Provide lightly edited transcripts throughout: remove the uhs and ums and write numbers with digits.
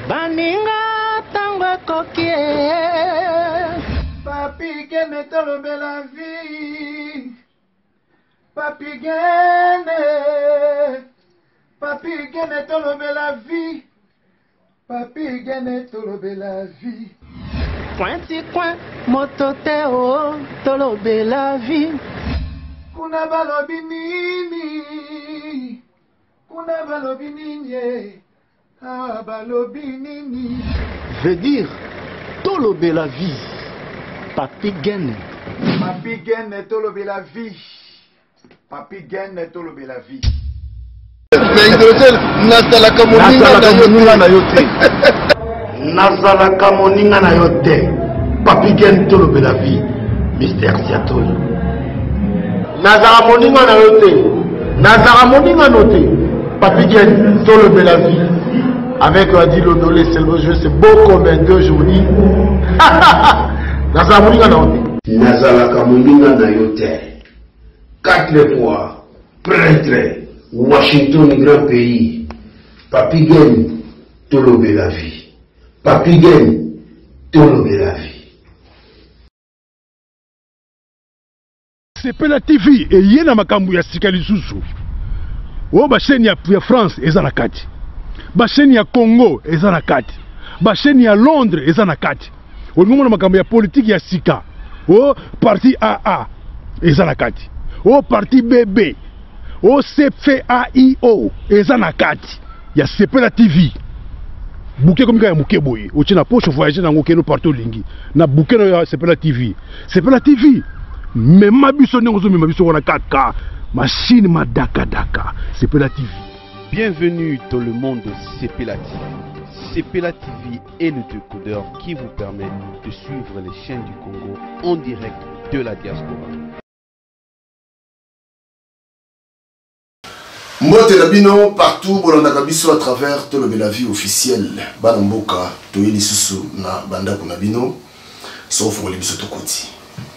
Baninga tango kokie. Papi gene tolobe la vie. Papi gene. Papi gene tolobe la vie. Papi gene tolobe la vie. Pointi coin motote o tolobe la vie. Kuna balobi nini. Kuna balobi nini. Ah balobi nini. Veut dire tolobe la vie. Papi gene. Papi gene tolobe la vie. Papi gene tolobe la vie. Nazalaka moninga na yo te. Papi gene tolobe la vie. Mystère Siatoli. Nazala moninga na yo te. Nazala moninga no te. Papi gene tolobe la vie. Avec Adi Lodolé, c'est le jeu, c'est beau comme un 2 jours. Nazala moninga na yo te. Nazalaka moninga na yo te. 4 fois prêtre. Washington, grand pays. Papi gene tolobe la vie. Papi gene tolobe la vie. Sepela TV et yena makambu ya sika lisusu. O ba chaîne ya France eza na kati. Ba chaîne ya Congo eza na kati. Ba chaîne ya Londres eza na kati. O ngomona makambu ya politique ya sika. O parti AA eza na kati. O parti BB. O CFAIO eza na kati. Ya Sepela TV. Bouquet comme ya muke boye. O tina poche voyager na ngokeno partout lingi. Na bouquet na Sepela TV. Sepela TV. Mais ma biso n'engozo mais ma biso wana 4K machine ma daka Sepela TV. Bienvenue dans le monde de Sepela TV. Sepela TV est le décodeur qui vous permet de suivre les chaînes du Congo en direct de la diaspora. Mbote na bino partout bolanda biso à travers Tolobe la vie officielle. Bana mboka toyeli susu na banda kuna bino sauf pour les biso tokoti.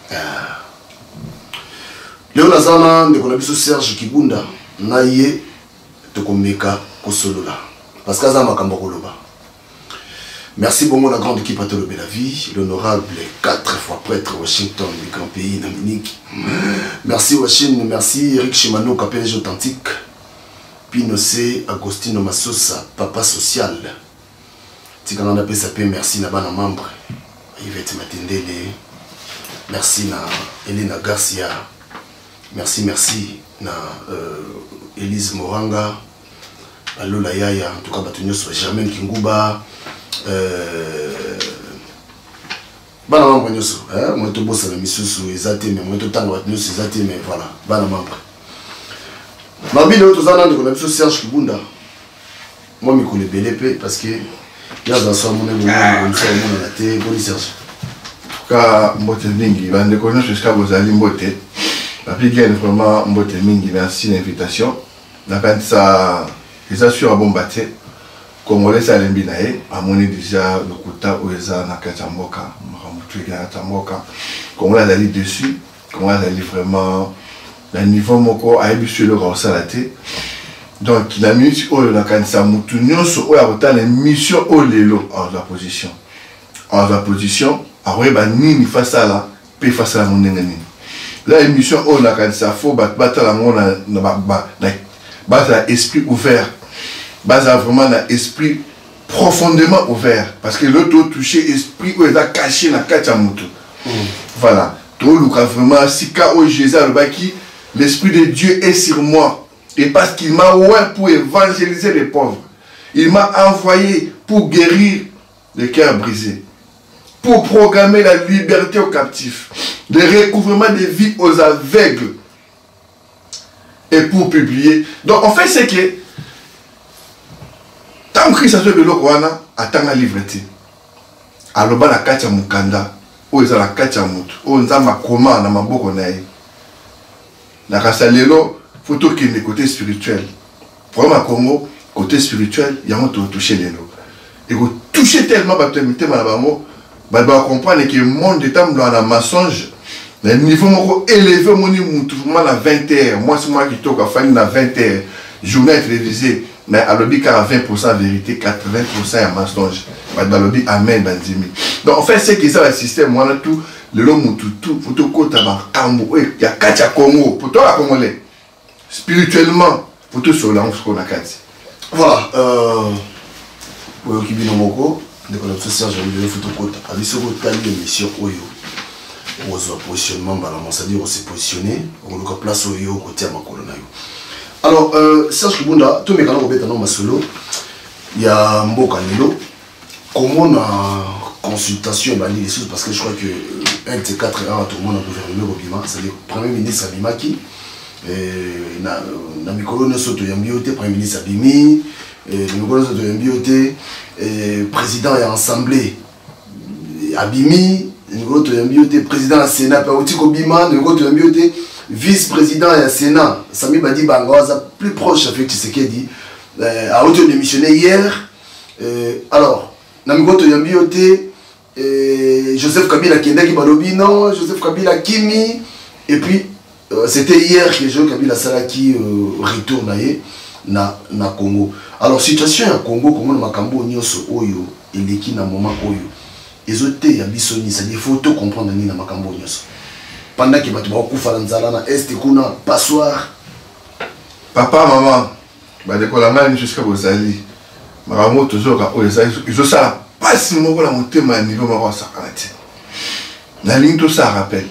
Léo Nazana, nous connaissons Serge Kibunda, naïe, tokomeka kosolola. Parce que ça m'a kambokoloba. Merci beaucoup la grande équipe à Tolobe la vie, l'honorable 4 fois prêtre Washington, le grand pays d'Amérique. Merci Washington, merci Eric Chimano, KPG authentique. Pinocé, Agostino Massosa, papa social. Tikana na PSP, merci na bana membre. Yvette Matindele. Merci na Elena Garcia. Merci na Elise Moranga, Alola Yaya, en tout cas Batunios, Germaine Kinguba, Bana membre nyoso, moi to bossa na misusu ezate mais moi to tanga Batunios ezate mais voilà, bana membre. Mabilo to zana ndiko na biso Serge Kibunda. Moi mi connais BLP parce que yaza so mon ego mon so mon na te boli Serge. Ka mbote mingi bande kono jusqu'à bozali mbote. Papi gene vraiment mbote mingi, merci l'invitation. Na quand ça les assure à bombaté congolais ça lembi nae amoni déjà le kota oeza na katamboka mamutu ga tamboka congolais allait dessus congolais allait vraiment le niveau moko a habitué le rosalaté. Donc la minute où na quand ça mutu nyonso o ya kotana mission o lelo en la position. En la position après ba nini face à la pe face à la mondenga. La émission on a quand ça faut battre la monde base esprit ouvert, base vraiment un esprit profondément ouvert parce que l'autre touché esprit où il a caché la kachamutu. Voilà, tout le cas vraiment si kao Jésus qui l'esprit de Dieu est sur moi et parce qu'il m'a ouvert pour évangéliser les pauvres, il m'a envoyé pour guérir les cœurs brisés, pour programmer la liberté aux captifs, le recouvrement des vies aux aveugles et pour publier. Donc en fait c'est que tant que Christ a fait de l'Okwana, attend la livreté. Alors la kacha mukanda, ou ils ont la kacha mutu, ou ils ont ma commande na maboko nae. Na kasalelo, photo qui est côté spirituel. Pour ma Congo, côté spirituel, il y a un toucher les lots. Et vous touchez tellement battemité malabamo. Bah comprendre que le monde est dans la mensonge. Le niveau élevé, mon niveau à 20h. Moi, c'est moi qui toque à faire à 20h. Journée télévisée. mais à lobby 20% vérité, 80% à mensonge. À lobby amen, bandimi. Donc en fait, c'est que ça, le système, moi, tout, le long, tout, faut tout côté, il y a 4 Congo, pour toi, la Congolais. Spirituellement, faut tout sur la honte qu'on a 4. Voilà, pour qui vient au Moko, de la Serge Vidéo Photocode, à l'issue de l'émission Oyo. On se positionnement, c'est-à-dire on s'est positionné, on a place au yo côté à Makolonayo. Alors, Serge Kibunda, tous mes canaux au solo, il y a Mboka Nilo. Comment on a consultation parce que je crois que 1 de ces 4 heures, tout le monde a gouvernement au Bima, c'est-à-dire Premier ministre Abimaki, na Mikolo Soto Yambiote, Premier ministre Abimi, Mikolo Soto Yambiote, président et assemblée Abimi, Mikolo Soto Yambiote, président de la Sénat, Paotiko Bima, Mikolo Soto Yambiote, vice-président et Sénat, Sami Badi Bangoza, plus proche avec Tshisekedi, a auto-démissionné hier. Alors, Namikoto Yambiote, Joseph Kabila Kendaki Balobino, Joseph Kabila Kimi, et puis c'était hier que Joseph Kabila Salaki retourne na Congo. Alors, situation à Congo, comme on a Makambo Nyoso Oyo, et l'équipe na moment Oyo, ils ont été Yabisoni, c'est-à-dire il faut tout comprendre na Makambo Nyoso. Pendant que tu vas couper dans la Est, kuna passoire. Papa, maman, bah jusqu'à Bozali. Maramo toujours ils ont ça pas si mon la monter ma niveau ma ça la ligne tout ça rappelle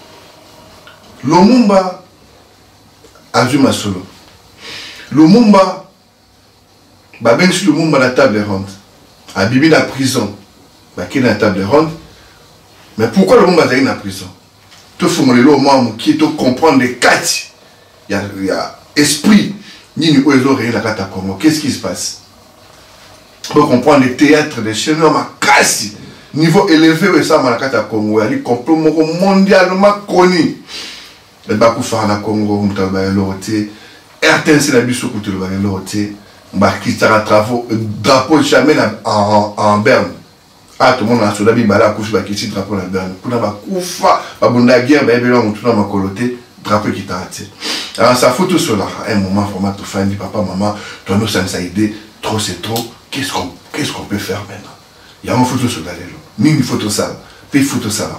Lumumba a vu ma solo Lumumba ba ben sur Lumumba la table ronde a bibi la prison ba qui la table ronde mais pourquoi Lumumba est en prison tout formuler au moins qui te comprendre les quatre il y a esprit ni nous ils ont rien la carte comment qu'est-ce qui se passe. Pour comprendre les théâtres des chaînes, quasi niveau élevé, et ça, Malakata Congo, il est complètement mondialement connu. Le Bakou Farana Congo, RTNC la biso côté le Bagaloté, Bakitara Travaux, drapeau jamais en Berne. Ah, tout le monde a sur la Bible, là, couche Bakiti, drapeau en Berne. Kuna Bakoufa, Babunda guerre, Babylon, on tourne ma coloté, drapeau qui t'a raté. Alors, ça fout tout cela. Un moment, format, tout fin, dit papa, maman, toi, nous, ça nous a aidé, trop c'est trop. Qu'est-ce qu'on peut faire maintenant? Il y a une photo sur la légende. Une photo sale. Puis une photo sale.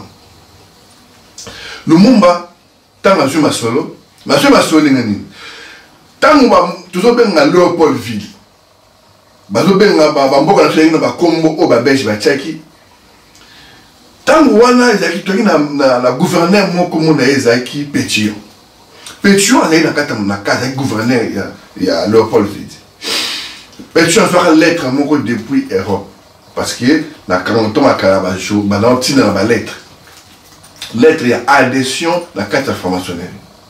Lumumba, tant que je m'assois solo, je m'assois l'ingénieur. Tant que toujours bien à Léopoldville, bazo bien à Bamboka na Congo au Babèche Bachaki. Tant que wana ezaki toki na gouverneur moko mona ezaki Pétion. Pétion azali na kata na casa gouverneur ya Léopoldville. Pétion soit lettre mon depuis Europe parce que na 40 ans à Calabajo maintenant tu na ba lettre il y a adhésion la carte informationnelle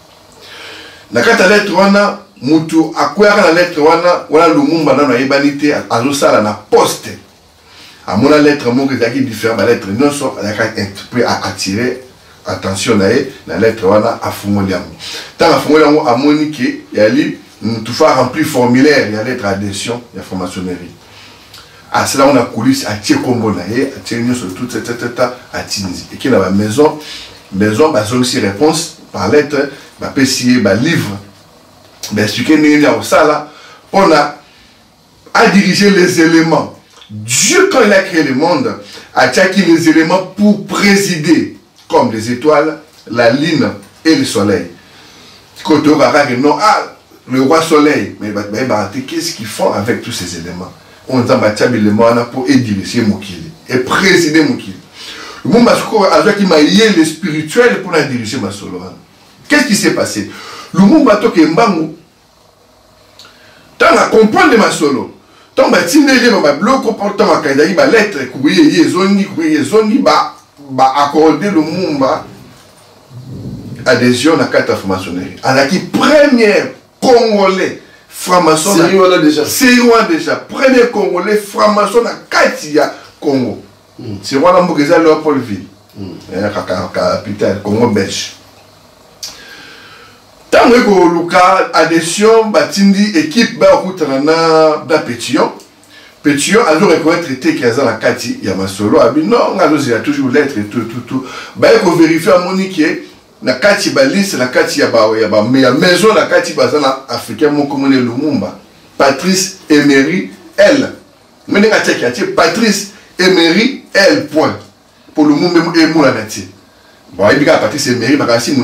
la carte lettre wana mutu akwera la lettre wana Lumumba na yebanité azosala na poste à mon lettre mon que zaki différent ba lettre non so la carte pour attirer attention la lettre wana afungoliamo tant afungoliamo amonique yali tout faire remplir formulaire, il y a lettre adhésion, il y a formationnerie. À cela, on a coulisse à Tchekombo, à Tchénion sur toute cette à Tunisie. Et qui dans la maison, bah, aussi réponse par lettre, bah, PCA, bah, livre. Bah, ce qui est au sala, on a à diriger les éléments. Dieu, quand il a créé le monde, a tchaki les éléments pour présider, comme les étoiles, la lune et le soleil. Quand on va non, le roi soleil, mais qu'est-ce qu'ils font avec tous ces éléments? On a battu les éléments pour diriger Mokili et présider Mokili. Le monde qui m'a lié le spirituel pour la diriger ma solo. Qu'est-ce qui s'est passé? Le monde a toqué Mbangu. Tant à comprendre ma solo. Tant à tiner ma bloc comportant ma kaïdaï, ma lettre, couiller zoni, accorder le monde adhésion à la carte informationnelle. À la qui première Congolais, franc-maçon. C'est loin déjà. Premier Congolais, franc-maçon à Katia, Congo. C'est loin d'Amboukéza, Léopoldville. Capitale, Congo belge. Tant que Luka, adhésion, Batindi, équipe, Baroutana, Pétion. Pétion, alors reconnaître traité qu'il y a la Kati, il y a ma solo. Non, il y a toujours lettre et tout. Il faut vérifier à Monique. La kati balise la kati ya maison la kati bazana africain mon comme Lumumba Patrice Emery L. Maintenant, Patrice Emery L. Point. Pour le monde, et moi, la nature. Bon, il y a Patrice Emery,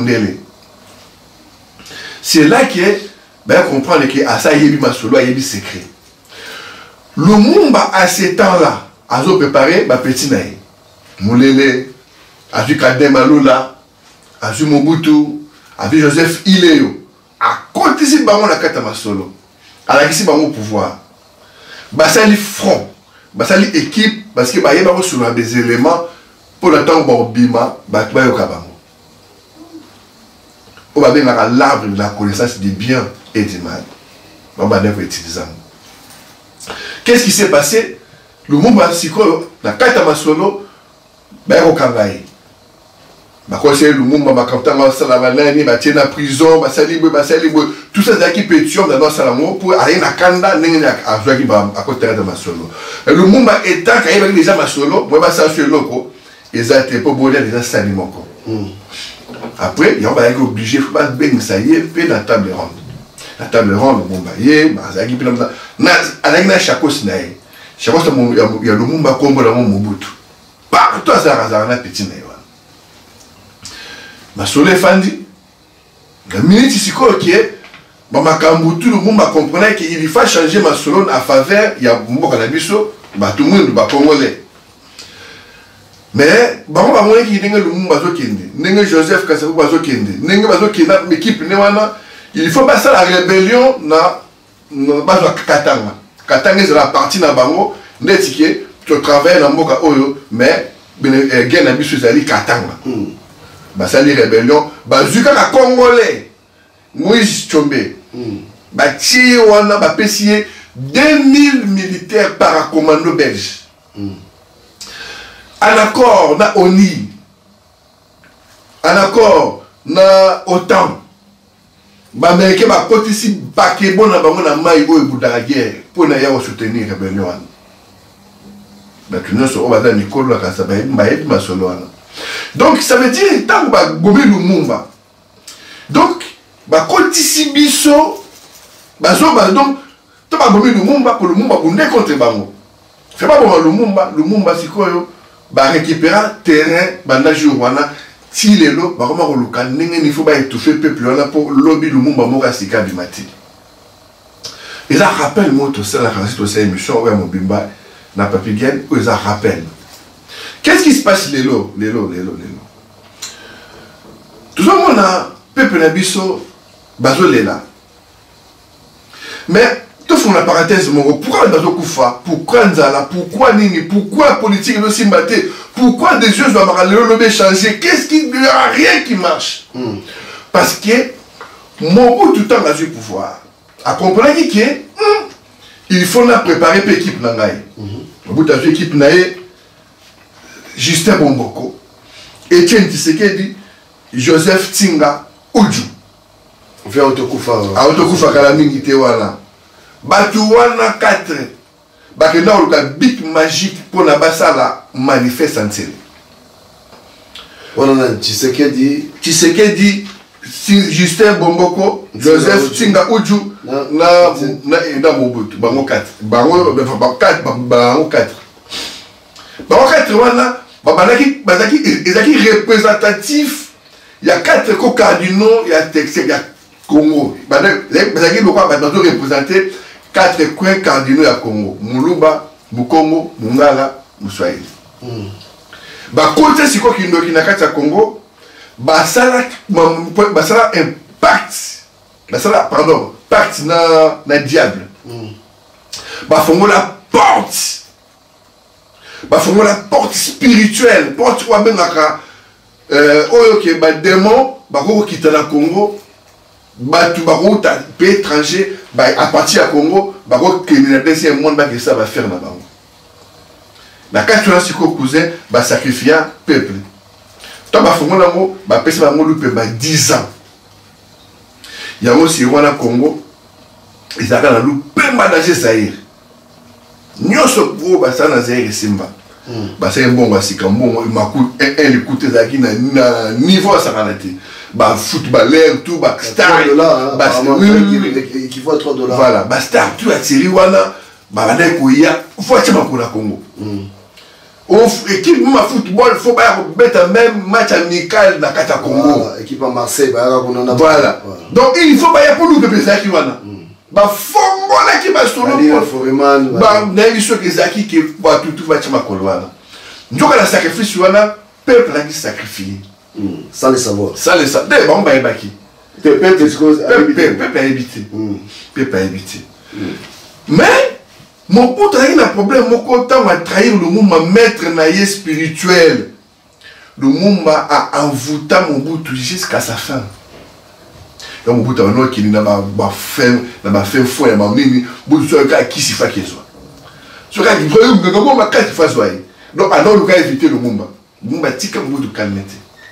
c'est là que ben comprendre que à ça il y a ma solo, il y a secret. Le monde à ce temps-là, a préparé ma petit naï. Moulele, a vu Kadem Aloula, a vu Mobutu, a vu Joseph Iléo. À côté de baron la carte ma solo. À la question baron pouvoir. Basali front, basali équipe parce que bah y a sur des éléments pour le temps bon bima, bah tu vas au kabamo. On va bien l'arbre de la connaissance des biens et du mal. On va bien utiliser. Qu'est-ce qui s'est passé? Le monde va s'y croire. La carte à ma solo, ben au Kangaï. Le monde va capter ma salavanani, va tirer la prison, va salir, tout ça c'est qui pétion dans notre salon pour aller na Kanda, n'engue à jouer à côté de ma solo. Le monde va étant quand il va déjà ma solo, moi va s'assurer loco, ils ont été pas bolés déjà salimont. Après, il va être obligé, il faut pas bien ça y est, puis la table ronde. La table ronde, le monde va y aller, Mazagi, puis na chakos naï. Chakos il y a le monde va combo dans mon Mobutu. Partout à Zarazana petit naï. Ma soleil fandi. La minute ici qui est, ma Kambutu, le monde va comprendre qu'il faut changer ma solo en faveur, il y a beaucoup de biso, tout le monde va congolais. Mais, on va voir qu'il y a le monde qui Joseph Kassabou Bazo Kende, l'équipe il faut passer la rébellion dans Bazo Katanga. Katanga c'est la partie dans Bango, n'étiqué, tu travailles dans Moka Oyo, mais Gen Abisu Zali Katanga. Basali rébellion, Bazuka la Congolais, Moïse Tchombe, Bati Wana, Bapessier, 2000 militaires paracommando belges. En accord na ONI, en accord na OTAN, Américain va porter ici Bakebo na bango na maïgo et Bouddha guerre pour na ya soutenir la rébellion. Donc ça veut dire tant que va gommer le Mumba. Donc va continuer biso, donc tu vas gommer le Mumba pour le Mumba pour ne contre bango. C'est pas bon le Mumba c'est quoi yo? Bah récupérer terrain bandage wana si les lots bah comment le can il faut pas étouffer peuple là pour lobby le monde mora sika bimati et ça rappelle moi tout ça la racine de émission ouais mon bimba na papi gain ou ça rappelle qu'est-ce qui se passe les lots tout ça on a peuple na biso bazolé là mais tout font la parenthèse mon pourquoi bazo kufa pourquoi nzala pourquoi nini pourquoi politique no simbaté pourquoi des yeux doivent le changer qu'est-ce qu'il n'y a rien qui marche parce que mon bout tout le temps a du pouvoir à comprendre que il faut la préparer pour l'équipe nangaï au bout de l'équipe naïe Justin Bomboko Etienne Tshisekedi Joseph Tinga Uju vers Autokufa Kalamingi Tewana Batouana 4 Bakena Oluka big magique pour la basala manifeste en télé. On a Tshisekedi Justin Bomboko Joseph Tinga Uju na Mobutu Bango 4 Bango 4 wana bazaki représentatif il y a 4 co-cardinaux il y a texte il y a Congo bazaki lokwa bazo représenter 4 coins cardinaux à Congo. Muluba, Mukongo, Mungala, Muswahili. Côté si quoi qui n'a qu'à Congo, basala impact, pardon, pacte na diable. Fongo la porte. Fongo la porte spirituelle, porte ou benaka oyo ba démon, ko quitter la Congo. Batu baro pays étranger à partir de Congo baro criminaliser un monde que ça va faire na bango na quatre ans siko cousin ba sacrifier peuple to ba fongo nango ba pesa bango lupe ba 10 ans ya aussi wana Congo izaka na lupe ba danger Zaïre nyoso pro ba sana Zaïre simba ba c'est bon ba sika mbongo maku un écouter zaki na niveau ça kanati bah footballeur tout bah star $3 qui vaut $3 voilà bah star tout attiré wana Bagade Kouya, faut que tu m'as Congo. Équipe de football, il faut mettre même match amical dans Kata Congo. Équipe à Marseille, voilà. Donc il faut pas y pour nous que Zaki wana. Ba fongola ki ba solo Foreman. Ba na biso ke Zaki ki ba tout va chama kolwana. Njoka la sacrifice wana, peuple a qui sacrifier. Sans le savoir. Sans le savoir. Dès bon ba ebaki. Peuple a évité. Peuple a évité. Mais mon pote a un problème, mon content m'a trahir le monde, ma maître naïe spirituel. Le monde m'a envoûté mon bout jusqu'à sa fin. Donc mon bout a un qui n'a pas fait fou, il m'a mis bout sur le cas qui s'y fait qu'il soit. Sur le cas qui veut me comment ma carte fasse soyer. Donc alors le cas éviter le monde. Le monde a dit comme bout de calmer.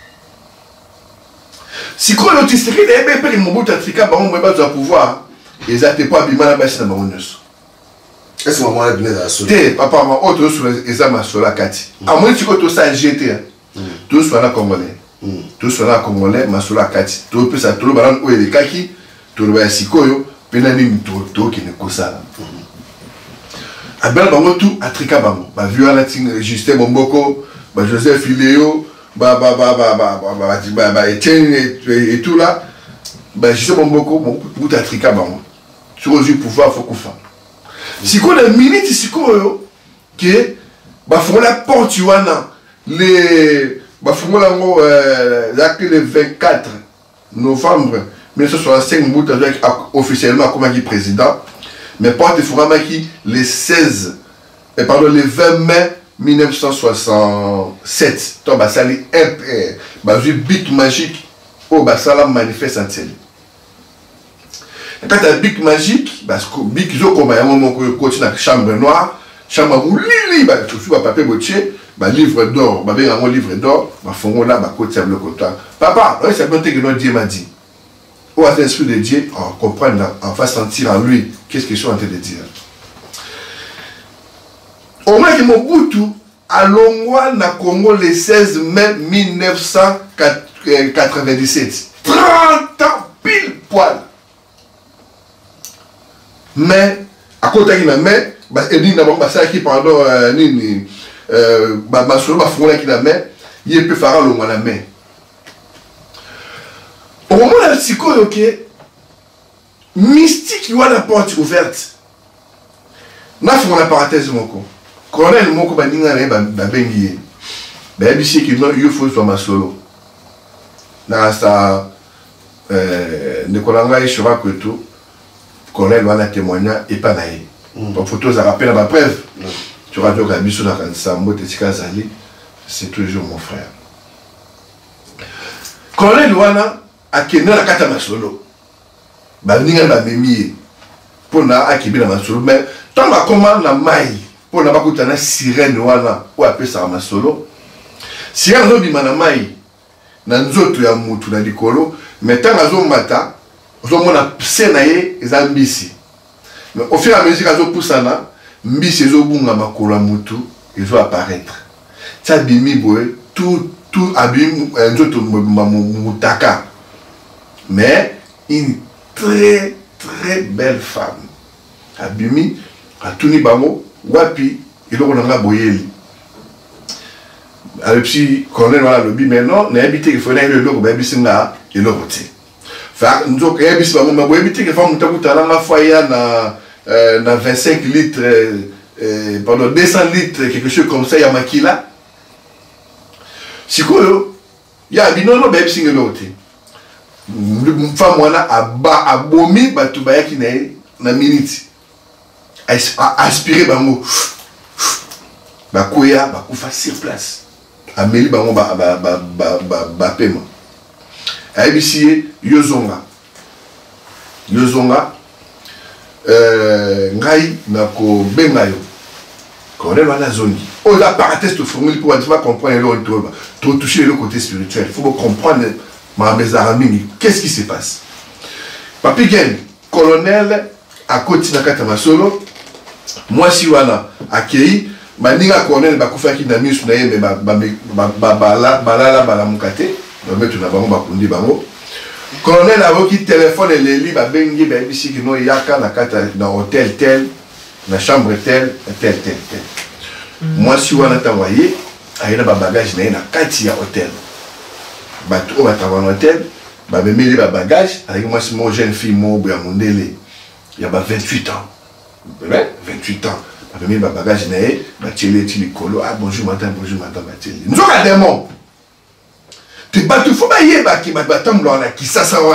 Si quand l'autiste qui est bien pris mon bout à trika, bah on m'a pas de pouvoir. Et ça t'es pas bien mal à baisser dans mon neus. Est-ce que maman a bien la sola? Papa, ma autre sur les examens sur la carte. À moins que tu sois GT, tout soit là congolais. Tout soit là congolais, ma sur la carte. Tout peut ça, tout le ballon où il est kaki, tout le ballon sikoyo, penani tout qui ne kosa. À bel bango tout à trika bango. Bah vu à la Justin Bomboko, bah Joseph Iléo, bah Etienne et tout là, bah Justin Bomboko, bon bout à trika bango. Sur le pouvoir, faut qu'on fasse. Si on a une minute, si on que la porte, le 24 novembre 1965, avec officiellement comme président, mais porte le 16, pardon, le 20 mai 1967. Donc, ça a bic magique au Basala manifeste en télé. Quand tu as bic magique, parce que bic ils ont comme un moment que continue dans la chambre noire, chambre où lili, bah tout sur papier botier, bah livre d'or, bah bien un livre d'or, bah font là, bah côté le comptoir. Papa, c'est bien que notre Dieu m'a dit. Ou à l'esprit de Dieu, on comprend, on va sentir en lui qu'est-ce qu'ils sont en train de dire. Au moins que Mobutu à Longwa na Congo le 16 mai 1997. 30 ans pile poil. Mais, à côté de la main, il y a qui pendant il peut faire le la main. Au moment où il y a mystique, il y a la porte ouverte. Je vais faire une parenthèse. Colonel Moko Baninga Bengi. Il faut que je solo. Dans sa Nicolas Chirac que tout. Colonel va témoigner et pas naïe. Donc, photo, ça rappelle ma preuve. Tu vas dire que c'est toujours mon frère. Colonel Wana a kené la carte à Masolo. Baninga na memi. Pour na akibi na Masolo. Mais tant que comment na maille. Pour na bakuta na sirène Wana. Ou appelle ça Masolo. Sirène no bima na maille. Na nzoto ya mutu na likolo. Mais tant que mata. On a psenaye et ambisi. Mais au fur et à mesure qu'ils ont poussé là, mbisi ils ont bunga makula mutu, ils vont apparaître. Ça bimi boy, tout abim njoto mutaka. Mais une très belle femme. Abimi a tuni bango wapi il on a boyeli. Alors si colonel wala lobi mais non, n'a habité il faut aller le logo baby singa et le roté. Nous avons évité que na 25 litres, pendant 200 litres, quelque chose comme ça, il y a Makila. Si quoi, il y a un binono, il y a un une femme a abomi, qui n'est pas minute. Aspirer, koya, sur place. Amélie, paiement. ABC Yozonga ngai nako bengayo colonel wana zongi on a parenthèse de formule pour dire comprendre le toucher le côté spirituel. Il faut comprendre mes amis qu'est-ce qui se passe. Papi Gen colonel à côté na kata masolo moi si wana akei maninga colonel bakufa ki na misu na ye me balala mukate. Colonel a qui téléphone et les livres bengi ici qui n'ont yaka na hôtel tel la chambre telle. Moi, si on a envoyé, il y a un bagage dans un hôtel. On va travailler en hôtel, on va mettre les bagages. Avec moi, si mon jeune fille, il y a 28 ans. 28 ans. On va mettre les bagages dans un bonjour, madame, nous avons un démon. Tu vas te faire bailler, tu vas te faire bailler, tu vas te faire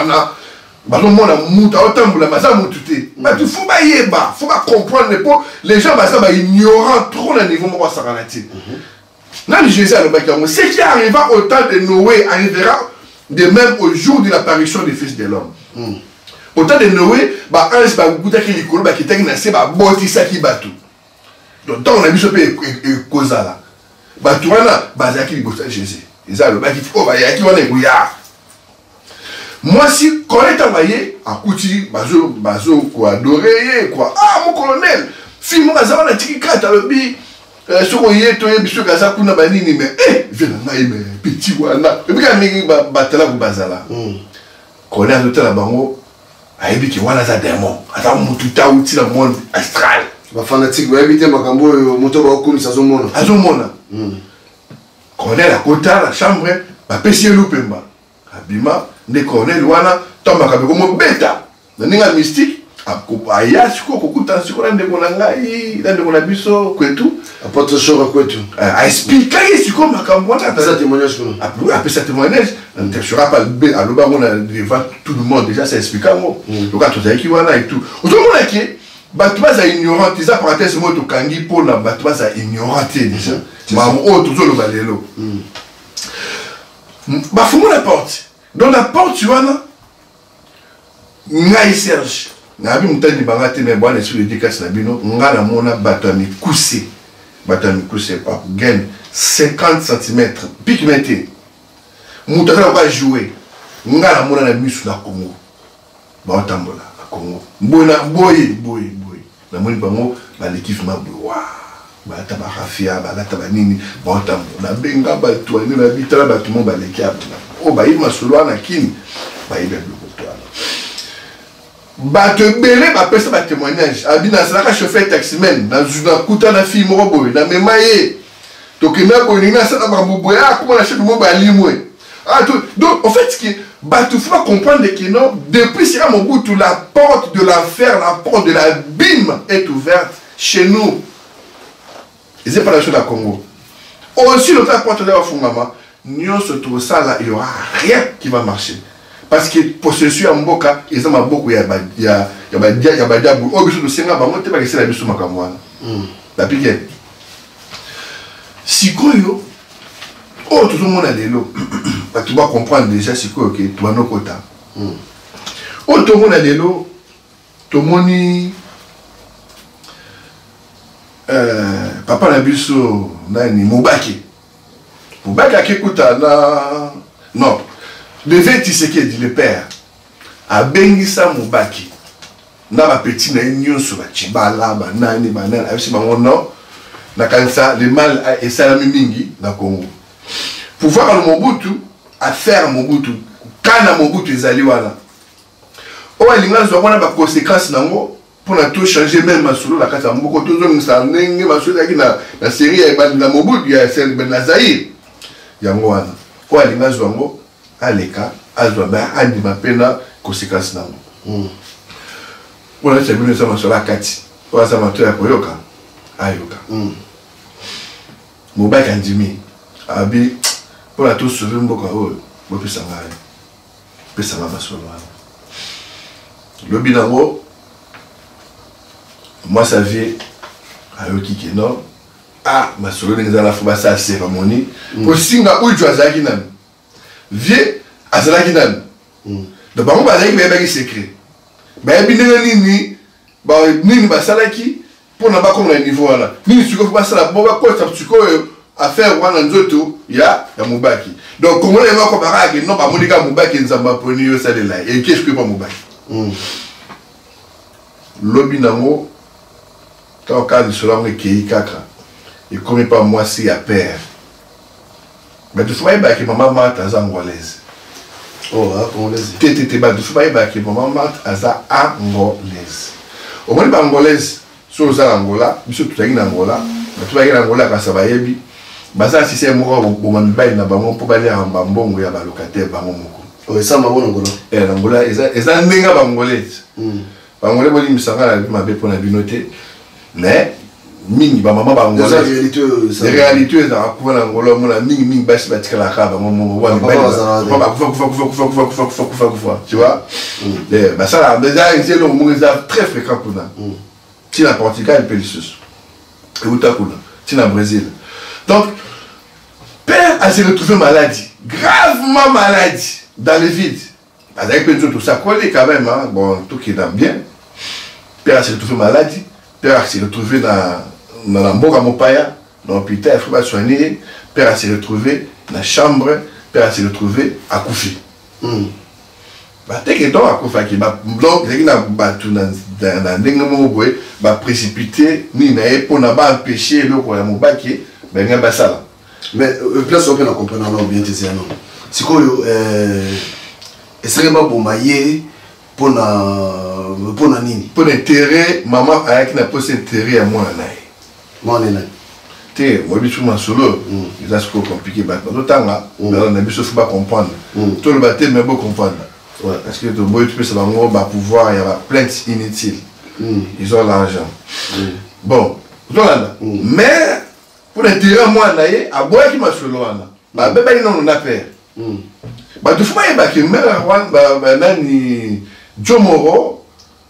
faut pas comprendre les gens ignorant trop le niveau de Jésus. Ce qui arrivera au temps de Noé arrivera de même au jour de l'apparition du Fils de l'homme. Au temps de Noé, ange va goûter qui likolo qui était naissé va botisa qui batu. Donc on a vu ce pays cause là. Batu wana bazaki libosa Jésus. Ils a le baki oh ba yaki wana bouya. Moi si quand est envoyé à Kouti bazo quoi adorer quoi mon colonel film moi ça na tiki kata le bi soko yeto yebiso kaza kuna banini mais vena ngai mais petit wana et puis mingi batala ku bazala colonel hôtel la bango aibi ki wana za démon ata mutu ta uti la monde astral ba fanatique ba éviter makambo moto ba okumisa azomona colonel à côté la chambre ba pesi lupemba abima ne colonel wana tomba kabeko mo beta na ninga mystique aya siko kokuta siko nde kona ngai nde kona biso kwetu apôtre Chora kwetu a expliquer siko makambo wana ça témoignage kono après ça témoignage ne sera pas aloba on a devant tout le monde déjà ça explique moi donc à tout ça qui wana et tout autrement que batu baza ignorant ça parenthèse moi to kangi pour na batu baza ignorant déjà maman autre zo lo balelo ba fumo la porte dans la porte tu vois là ngai Serge nabi mutandi bangate mais bon esprit de décasse na bino ngana mona batami coussé pas gain 50 cm pigmenté mutaka va jouer ngana mona na misu na Congo ba tambola na Congo boy na moni bango ba l'équipe ma boy ba taba rafia ba taba nini ba tambola na benga ba toani na bitala ba tout monde ba l'équipe o ba ima solo na kini ba ibe ba te belé ba pesa ba témoignage abina sala chauffeur taximan na kuta na fille mo boy na memaye to kina ko ni na sa ba boya comment la chef mo ba limwe donc en fait ce qui bah tu faut comprendre que non depuis c'est à mon goût la porte de l'enfer, la porte de l'abîme est ouverte chez nous. Et c'est pas la chose de la Congo. Aussi le porte de la Fungama, nous se trouve ça là, il y aura rien qui va marcher. Parce que pour ce sujet à Mboka, ils ont beaucoup il y a diable au biso de senga ba monter ba que c'est la biso makamwana. La pique. Sikoyo oh, tout le monde a des lots. Tu vas comprendre déjà ce que tu vas nous quota. Oh, tout le monde a des lots. Tout le monde papa n'a vu ça. Nani Moubaki. Moubaki a qui écoute na non. Devait tu sais qu'il dit le père. A Bengisa Moubaki. Na ba petit na union sur la chibala ba nani ba nani. Avec ce non. Na kansa le mal et salami mingi na Congo. Pouvoir le Mobutu à faire Mobutu quand Mobutu ezali wana o alinga zo wana ba conséquences nango pour na tout changer même masolo la kata mboko to zo ngisa ndenge masoloaki na série ya ba Mobutu ya celle ben Zaïre yango wana o alinga zo ngo aleka azwa ba andi mapena conséquences nango wala tshebile sa masolo akati o sa mato ya koyoka ayoka Mobaki andimi abi pour la tous sauver mboka o bo pesa masolo le binango moi ça vie ayoki keno masolo ndeza la foba sa cérémonie pour singa uju azaki nan vie azalaki nan donc bango bazaki ba secret ba binenga nini ba nini basalaki pour na ba comme na niveau là nini siko ba sala bo ba ko sa siko affaire wana nzoto ya Moubaki. Donc comment les gens comparent non pas Monika Moubaki nzamba poni yo ça de là et qu'est-ce que pas Moubaki lobi nango tant cas de cela me qui kaka et comme pas moi c'est à père mais tu vois que maman Marthe aza angolaise angolaise tété ba tu vois que maman Marthe aza angolaise au moins ba angolaise so za Angola biso tutaki na Angola batubaki na Angola ka sabayebi baza si c'est moko bo mamibai na bango po bali ya mbongo ya ba locataire bango moko o esa mabona Angola Angola eza ndenga bangolais bangolais boli misanga na mabe pona binote mais mingi ba mama bangolais les réalités za ko na Angola mona mingi basi batikala ka ba momo wa mibali ba kufa tu vois bah ça déjà c'est le moment très fréquent pour nous si la Portugal Pélissus et Utakuna si la Brésil donc père a se retrouvé maladie gravement maladie dans le vide avec tout ça collé quand même hein? Bon tout qui est bien père a se retrouvé maladie père a se retrouvé dans la mboka mopaya dans l'hôpital il faut pas soigner père a se retrouvé dans la chambre père a se retrouvé à coucher que donc à coucher qui va donc il na batu na ndenge mo boye ba précipiter ni na pour na ba empêcher le ko ya mobaki ben nga basala mais place on peut la comprendre non bien c'est non c'est quoi et ça va bombayer pour na nini pour intérêt maman avec na poste intérêt à moi na te moi biso ma solo ils a ce compliqué ba tanga on a biso faut pas comprendre tout le bâtiment mais bon comprendre ouais parce que tu peux ça va pouvoir il y a plainte inutile ils ont l'argent bon voilà mais pour intérêt moi naie à boire qui m'a solo là ba beba ino na père ba tu faut pas que mère wan ba nani Jomoro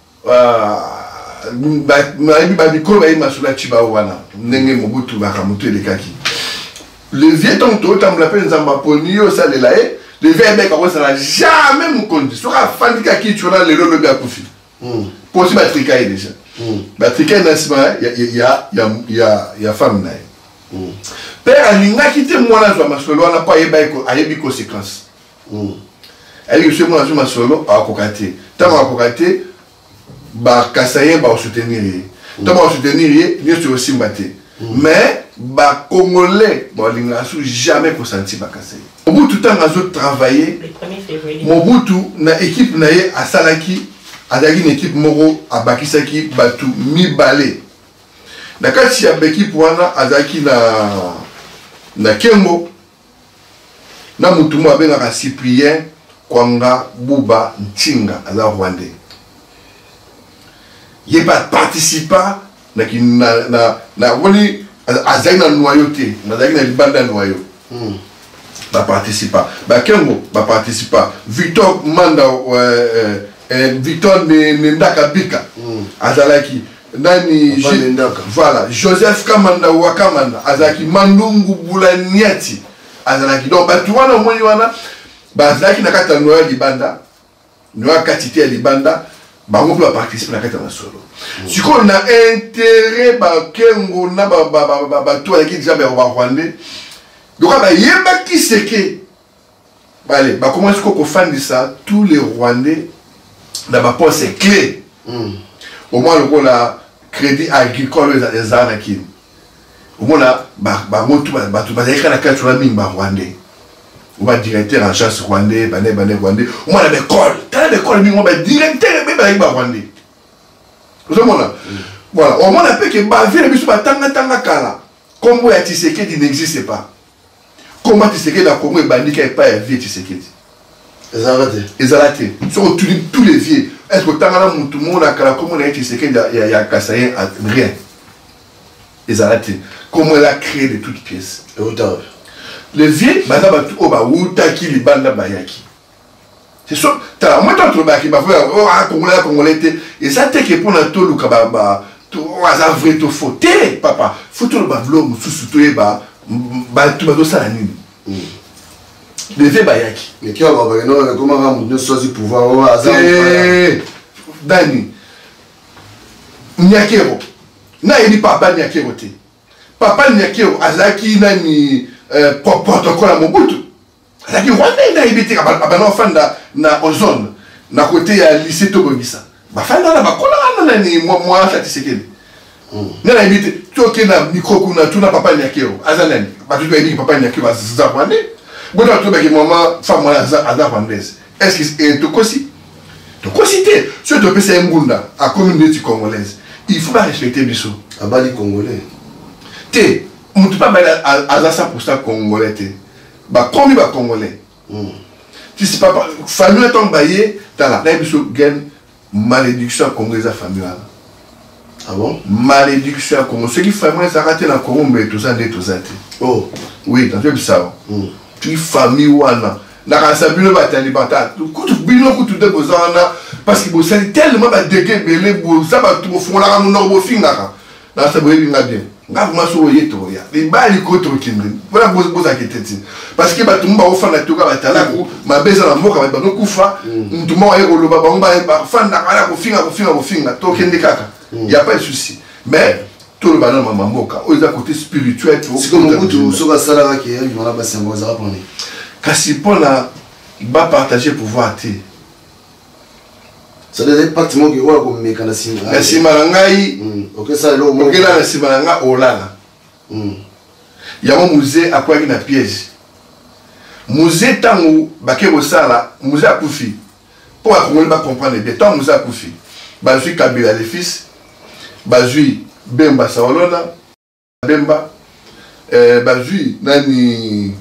ba biko ba ima solo chiba wana ndenge mobutu ba kamutu elekaki le vieux tonto tamla pe nzamba ponio ça le laé le vieux mec ça n'a jamais mon compte sera fandika qui tu as le lolo bien coufi pour si batrika déjà batrika na sima ya femme na père alinga quitté moi na zo masolo na pas yebi conséquence elle est moi na zo masolo a kokate tama a kokate ba kasayen ba soutenir tama soutenir bien sûr aussi mbaté mais ba congolais ba linga sou jamais consenti ba kasayen Mobutu tanga zo travailler Mobutu na équipe na ye asalaki azaki une équipe moko abakisaki batu mibale na kati ya équipe wana azaki na Kengo na mutu mo abenga Cyprien Kwanga Buba Ntinga aza Rwandais ye pas participa na woni azaki na noyauté azaki na libanda noyau ba participa ba Kengo ba participa Victor Manda Victor Ndaka Bika azalaki nani voilà Joseph Kamanda Wakamanda azalaki Mandungu Bulaniati azalaki donc ba tuwana moni wana ba azalaki na kata noya libanda noya katite ya libanda ba ngo ba participer na kata na solo siko na intérêt ba Kengo na ba to ya ki déjà ba Rwandais donc yeba qui c'est que allez bah comment est-ce qu'on fait ça tous les Rwandais d'abord c'est clé au moins le la crédit agricole les arnaquins au moins là bah tout écrire la carte sur la mine Rwandais ou va directeur en chasse Rwandais bané Rwandais au moins la école t'as l'école mine on va directeur mais Rwandais au moins là voilà au moins on appelle que bah vient biso tanga kala comme ya Tshisekedi n'existe pas. Comment Tshisekedi a Congo et Bandika et pas vieux Tshisekedi? Ils ont raté. Sur tous les vieux. Est-ce que tout le monde a comment il a Tshisekedi il y a Kassayen rien. Ils ont raté. Comment il a créé de toutes pièces. Les vieux, bah ça va tout bah Outaki les bandes Bayaki. C'est ça. T'as moi tant trop Bayaki bah Congolais et ça t'es que pour la tolu kababa tout ça vrai tout faux. Papa, faut tout le bavlom sous tout bah tu vas ça la nuit. Les vieux Bayaki. Mais qui a comment on a choisi pouvoir au hasard? Dani. Nyakero. Na yedi papa Nyakero te. Papa Nyakero azaki nani protocole à Mobutu. Azaki Rwanda na yebite ka bana fanda na ozone na côté ya lycée Tobongisa. Ba fanda na ba kola nani moi ça Tshisekedi. Na yebite toke na micro kuna tuna papa Nyakero. Azanani. Ba tu yebite papa Nyakero za Rwanda. Bon tu ba ki maman femme za Rwandaise. Est-ce que tu cosite? Tu cosite. Si tu peux c'est Ngunda à communauté congolaise. il faut pas respecter biso. Abali Congolais. Té, on ne peut pas mettre à 100% Congolais. Bah, combien de Congolais? Si c'est pas famille est tombée dans la biso gagne malédiction congolaise à famille. Ah bon? Malédiction à Congo. Ceux qui font ça raté dans le Congo, mais tout ça, tout ça. Oh. Oui, dans le ça. Tu famille wana. Na rasabino batali batata. Kutu bino kutu de bozana parce que vous savez tellement ba dégué belé bo ça ba tout fond la no bo finga. Na ça boye binga bien. Nga kuma so yeto ya. Les bali koto kinde. Voilà boza keteti. Parce que ba tumba ofana toka batala ko mabeza na moka ba no kufa. Ntuma ya koloba ba fanda kala ko finga to kende kaka. Il n'y a pas de souci. Mais tout le ballon m'a moka. Aux côté spirituel. C'est comme beaucoup de choses à la qui est, il va la passer en gros à prendre. Kasi pour la, il va partager pouvoir te. Ça doit être pratiquement que voilà comme mécanicien. La simalangai. Ok ça est là au moins. Ok là la simalanga olala. Il y a un musée à quoi il y a piège. Musée tango bakero sala musée à Koufi. Pour qu'on va comprendre bien tant musée à Koufi. Bazui Kabila les fils. Bazui Bemba Saolona, Bemba, Bazui Nani,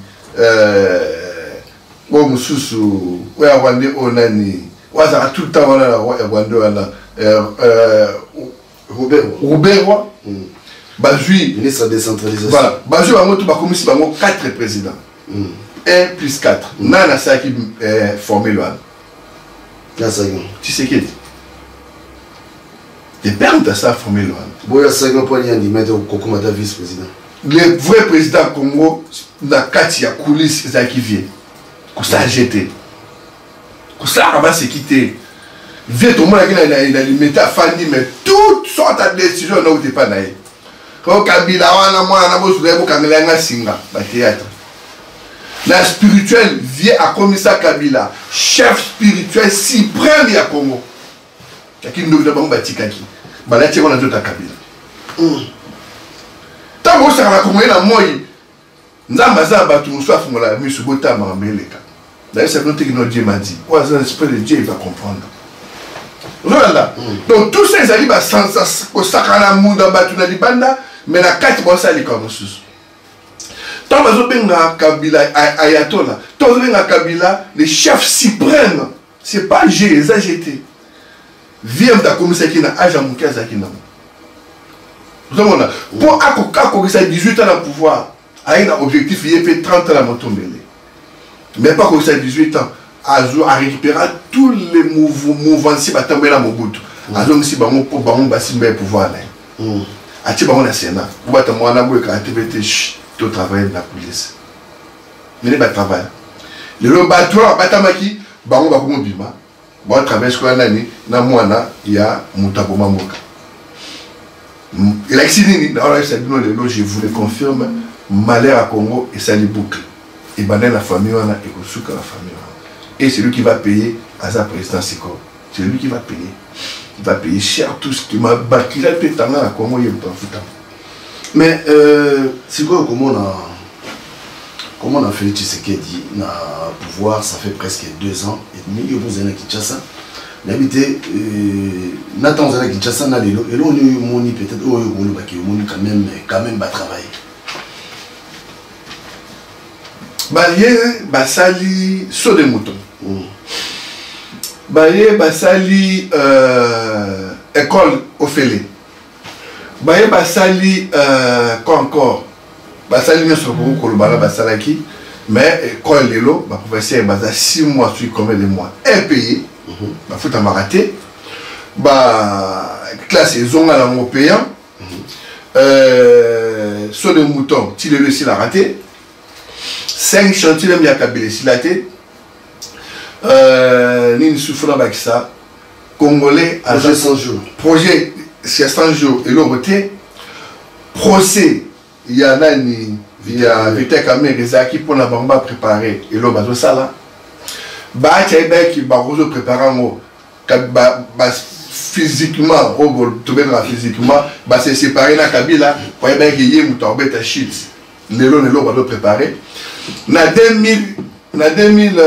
Mususu, Wande Onani, Wazara tout le temps, Wande Robert, Bazui, ministre de décentralisation. Voilà, Bazui a monté comme si 4 présidents. 1 plus 4. Nana ça qui formé là. Tu sais qui est? Les pères de ça formé là. Le vrai président Congo, na kati ya coulisses qui vient. Qu'on s'est jeté. Qu'on s'est ramassé quitté. Vient au moins il a limité à Fanny, mais toutes sortes de décisions n'ont pas naïe. Quand Kabila wana moi na bosu lebo Kabila singa ba théâtre. La spirituel vient à commissaire Kabila, chef spirituel suprême ya Congo. Qui nous devons bâtir qui. Bala tcheko na tota Kabila. Tant que ça va comme la moi, nzamba za batu muso afungola misu bota mambeleka. D'ailleurs c'est notre que notre Dieu m'a dit. Ouais, l'esprit de Dieu il va comprendre. Voilà. Donc tout ça ils arrivent à sens ko sakana munda batu na libanda, mais na kati bon ça les comme sous. Tant bazo benga Kabila ayatola, tant benga Kabila le chef suprême. C'est pas G, ça j'étais. Vient de commissaire qui n'a âge à mon cas qui n'a. Pour accomplir 18 ans de pouvoir, a un objectif, il fait 30 ans à Motombele. Mais pas comme ça 18 ans, à récupérer tous les mouvements si va tomber à Mobutu. À donc si bango pour bango basimbe pouvoir là. À ti bango na Sénat. Pour battre moi na boue quand TBT tout travail de la police. Mais pas travail. Le bateau batamaki bango ba ko bima. Bon travail ce qu'on a nani na mwana ya mutaboma moka. Il a excité, je vous le confirme, malheur à Congo et ça les boucle. Et la famille, la famille. Et c'est lui qui va payer à sa présidence. C'est lui qui va payer. Il va payer cher tout ce qui m'a battu. Il a payé tant à Congo, il est en mais c'est quoi comment on a fait Tshisekedi na pouvoir, ça fait presque 2 ans et demi, il y a un Kinshasa. N'habité Nathan Zana Kinshasa na lelo et là on est moni peut-être oh on est quand même va travailler. Baye basali saut de mouton. Baye basali école au Félé. Baye basali quoi encore? Basali ne sur beaucoup kolobala basalaki mais école lelo ba professeur basa 6 mois sur combien de mois impayé. Bah faut raté bah classe ils ont à l'européen sur le mouton tu le laisses la raté 5 chantiers même ya Kabila si la tête ni souffrant avec ça congolais à 100 jours projet c'est 100 jours et l'autre procès il y a nani via Victor Kamere qui pour la bamba préparer et l'autre bazo ça là bah tu as qui va vous préparer physiquement physiquement bah c'est séparé na Kabila pour bien qu'il y ait mutabeta shit les lots va préparer na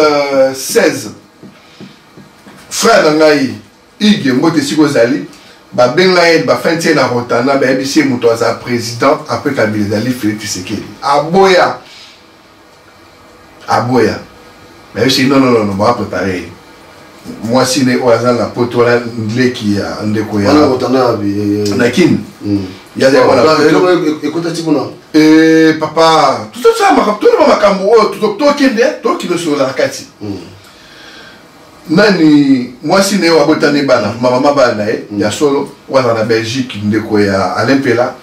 2016 frère nangai Ige Mbote Sikozali ba benga et ba fin tiena rotana ba ebisi muto za président après Kabila Dali Félix Tshisekedi aboya mais je dis non on va préparer moi si ne oza la potola ndeki ya ndeko ya wana rotana nakin ya ya wana écoute tipona papa tout ça makambo tout kende to kilo sur la kati nani mwasi ne wabotane bana mama bana ya solo wana na Belgique ndeko ya Alain Pela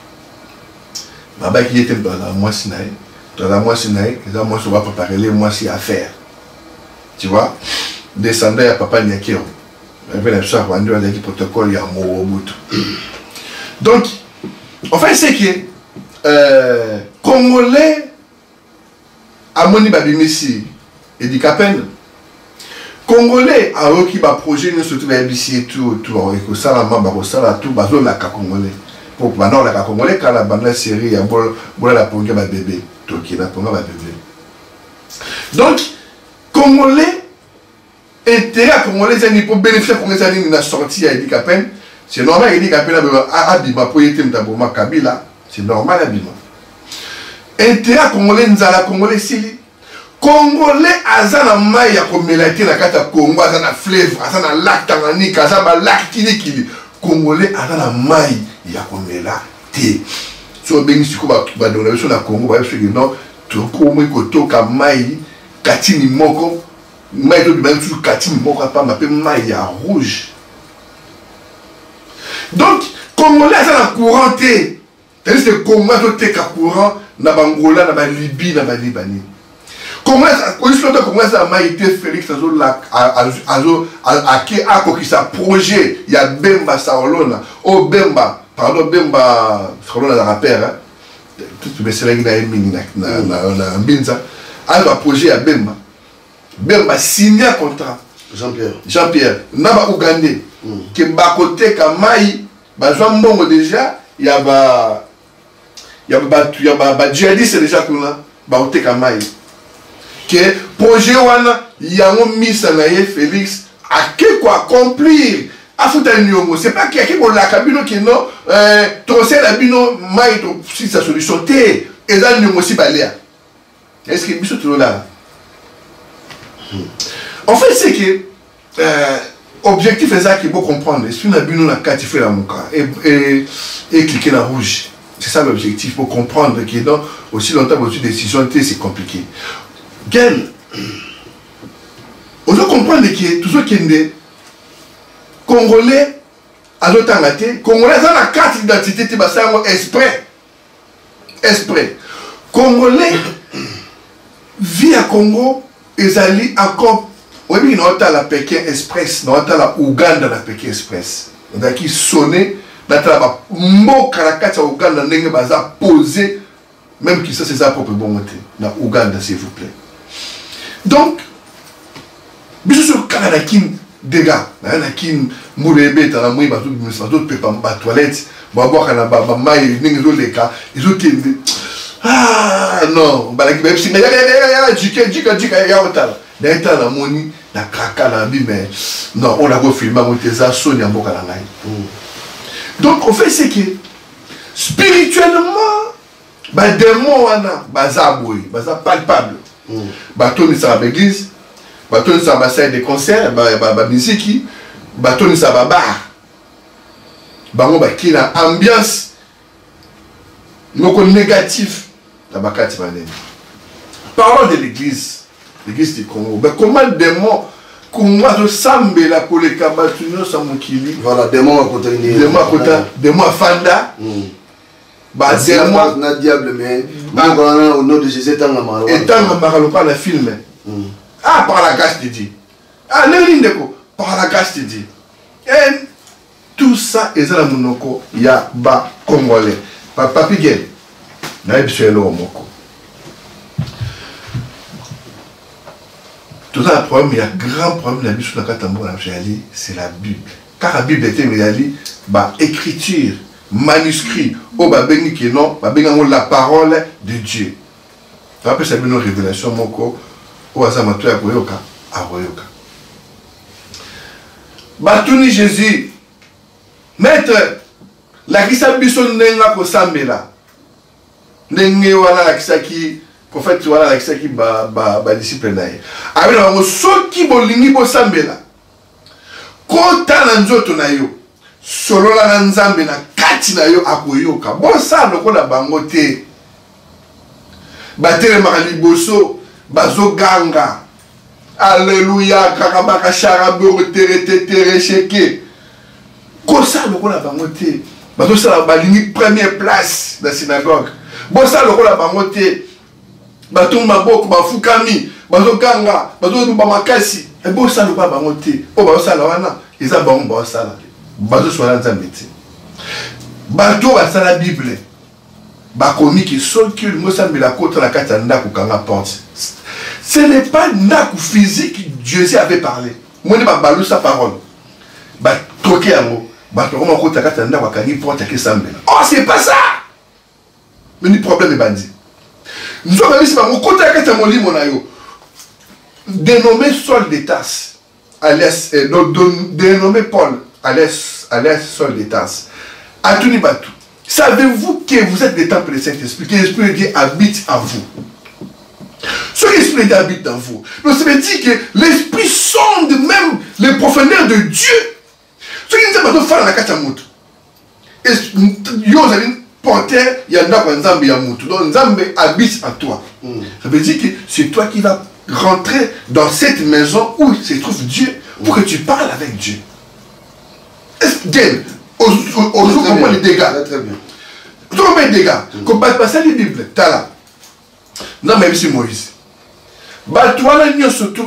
baba qui était dans la mwasi nae eza mwasi va préparer les mwasi à faire tu vois descendant ya papa Nyakero avait la soeur vendu avec protocole ya Mobutu donc enfin c'est que Congolais amoni babimisi Edikapen Congolais a qui va projet nous surtout ABC tout et que ça la mamba ko ça la tout bazo la Congolais pour maintenant la Congolais quand la bande série ya bol la ponga ba bébé to qui la ponga ba bébé donc Congolais intérêt Congolais c'est pour bénéficier Congolais ni na sortie à Edikapen c'est normal Edikapen a abima pour yete mtaboma Kabila c'est normal abima intérêt Congolais nzala Congolais sili Congolais azana mai ya komelate na kata Congo azana fleuve azana lac Tanganyika azana lac Kilikili Congolais azana mai ya komelate so bengi siko ba dona biso na Congo ba biso non to ko mo ko toka mai katini moko mai to ba biso katini moko pa ma pe mai ya rouge donc Congolais azana courant te c'est que Congo to te ka courant na Bangola na ba Libye na ba Libanais comment ça m'a été Félix qui sa projet il y a Bemba Saolona oh Bemba pardon Bemba Saolona la rappeur tout le monde na Binza alors projet à Bemba signé un contrat Jean-Pierre naba Ougandais que ba côté Kamai ba Mbongo déjà il y a ba djihadiste déjà là ba côté Kamai que projet wana yango misa na ye Félix a que quoi accomplir afuta nyongo c'est pas qu'il y a que la cabine qui non trosser la bino mai to si sa solution té eza nyongo si balea est-ce que biso tout là en fait c'est que objectif est ça qu'il faut comprendre si on a bino na carte fait la moka et cliquer na rouge c'est ça l'objectif pour comprendre que non aussi longtemps que tu décision c'est compliqué. Quel on doit comprendre que tout ce qui est Congolais à l'autre Congolais ont la carte d'identité exprès Congolais vit à Congo et allent encore oui non la Pékin Express non la Ouganda la Pékin Express donc qui sonné dans la mboka la carte Ouganda ndenge baza posé même qui ça c'est sa propre bonté dans Ouganda s'il vous plaît. Donc, bien sûr, quand on a des gars, on a qui mourrébé, on a mouillé, on a d'autres pépins, on a toilette, on a boire, on a maille, on a les cas, ils ont qui ah non, on a qui même si mais jika ya hotel, d'ailleurs la moni, la kraka la bi mais non, on a go filmer on était ça Sonia mboka la ngai. Donc on fait c'est que spirituellement, ba démon wana, baza boy, baza palpable. Bateau ça l'église, bateau ça va salle de concert, musique, bateau ça va bar. Bango ba qui la ambiance moko négatif la bakati manene. Parole de l'église du Congo. Ben comment démon comment de sambe la pour les kabatuno sa mokili. Voilà démon à côté démon fanda. Bah démon na diable mais au nom de Jésus tant amaro et tant amaro pas le film ah par la grâce de Dieu ah l'indeko par la grâce de Dieu et tout ça est dans monoko ya ba congolais papa Piguel na ebiselo moko tout ça problème il y a grand problème la biso na katambo na jali c'est la Bible car la Bible était mais ba écriture manuscrit au babengi qui non babengi la parole de Dieu ça peut servir une révélation moko au azamato ya koyoka a koyoka batuni Jésus Maître, la kisa biso nenga ko sambela. Nenge wala la kisa ki prophète wala la kisa ki ba disciple nae. Abi na bango soki bolingi bo sambela. Kota na nzoto na yo. Solola na nzambe na kati na yo akoyoka. Bon ça lokola bango te. Batele makaliboso bazo ganga. Alléluia, kakabaka charaboro tere cheke. Kosa lokola bango te. Bazo sala balingi première place dans la synagogue. Bon ça lokola bango te. Bato maboko bafukami, bazo ganga, bazo bamakasi. Et bon ça lokola bango te. O bazo sala wana, eza bango bazo sala. Bazo swala nzambe te. Bato basala Bible. Bakomi ki soki mo sambela kota la kata ndako kanga porte. Ce n'est pas ndaku physique que Dieu avait parlé. Moi ne pas balou sa parole. Ba toquer un mot. Ba to comment kota kata ndako kangi porte ke sambela. Oh c'est pas ça. Mais ni problème est bandit. Nous avons dit ba kota kata molimo na yo. Dénommé Saul de Tarse. Alias dénommé Paul alias Saul de Tarse. À tout ni batou. Savez-vous que vous êtes des temples de Saint-Esprit, que l'Esprit de Dieu habite en vous? Ce que l'Esprit de Dieu habite en vous. Donc ça veut dire que l'Esprit sonde même les profondeurs de Dieu. Ce qui nous a pas faire dans la carte à Moutou. Et vous allez porter, il y a un Nzambe à Moutou. Donc Nzambe habite en toi. Ça veut dire que c'est toi qui vas rentrer dans cette maison où se trouve Dieu pour que tu parles avec Dieu. Est-ce que on joue comment les dégâts. Très bien. Comment les dégâts. Comme passer les Bibles. Tala. Non, même si Moïse. Bah, toi, là, nous surtout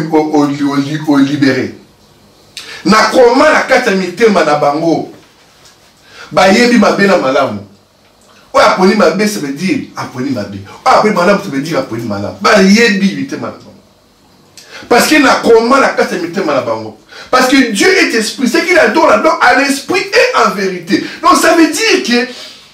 au libéré. Na comment la carte amitié manabango. Bah, yebi ma bena malamu. Ou aponi ma bé, ça veut dire aponi ma bé. Ou aponi malamu, ça veut dire aponi malamu. Bah, yebi mité manabango. Parce qu'il n'a comment la carte amitié manabango. Parce que Dieu est esprit. Ce qu'il adore là-dedans à l'esprit et en vérité. Donc ça veut dire que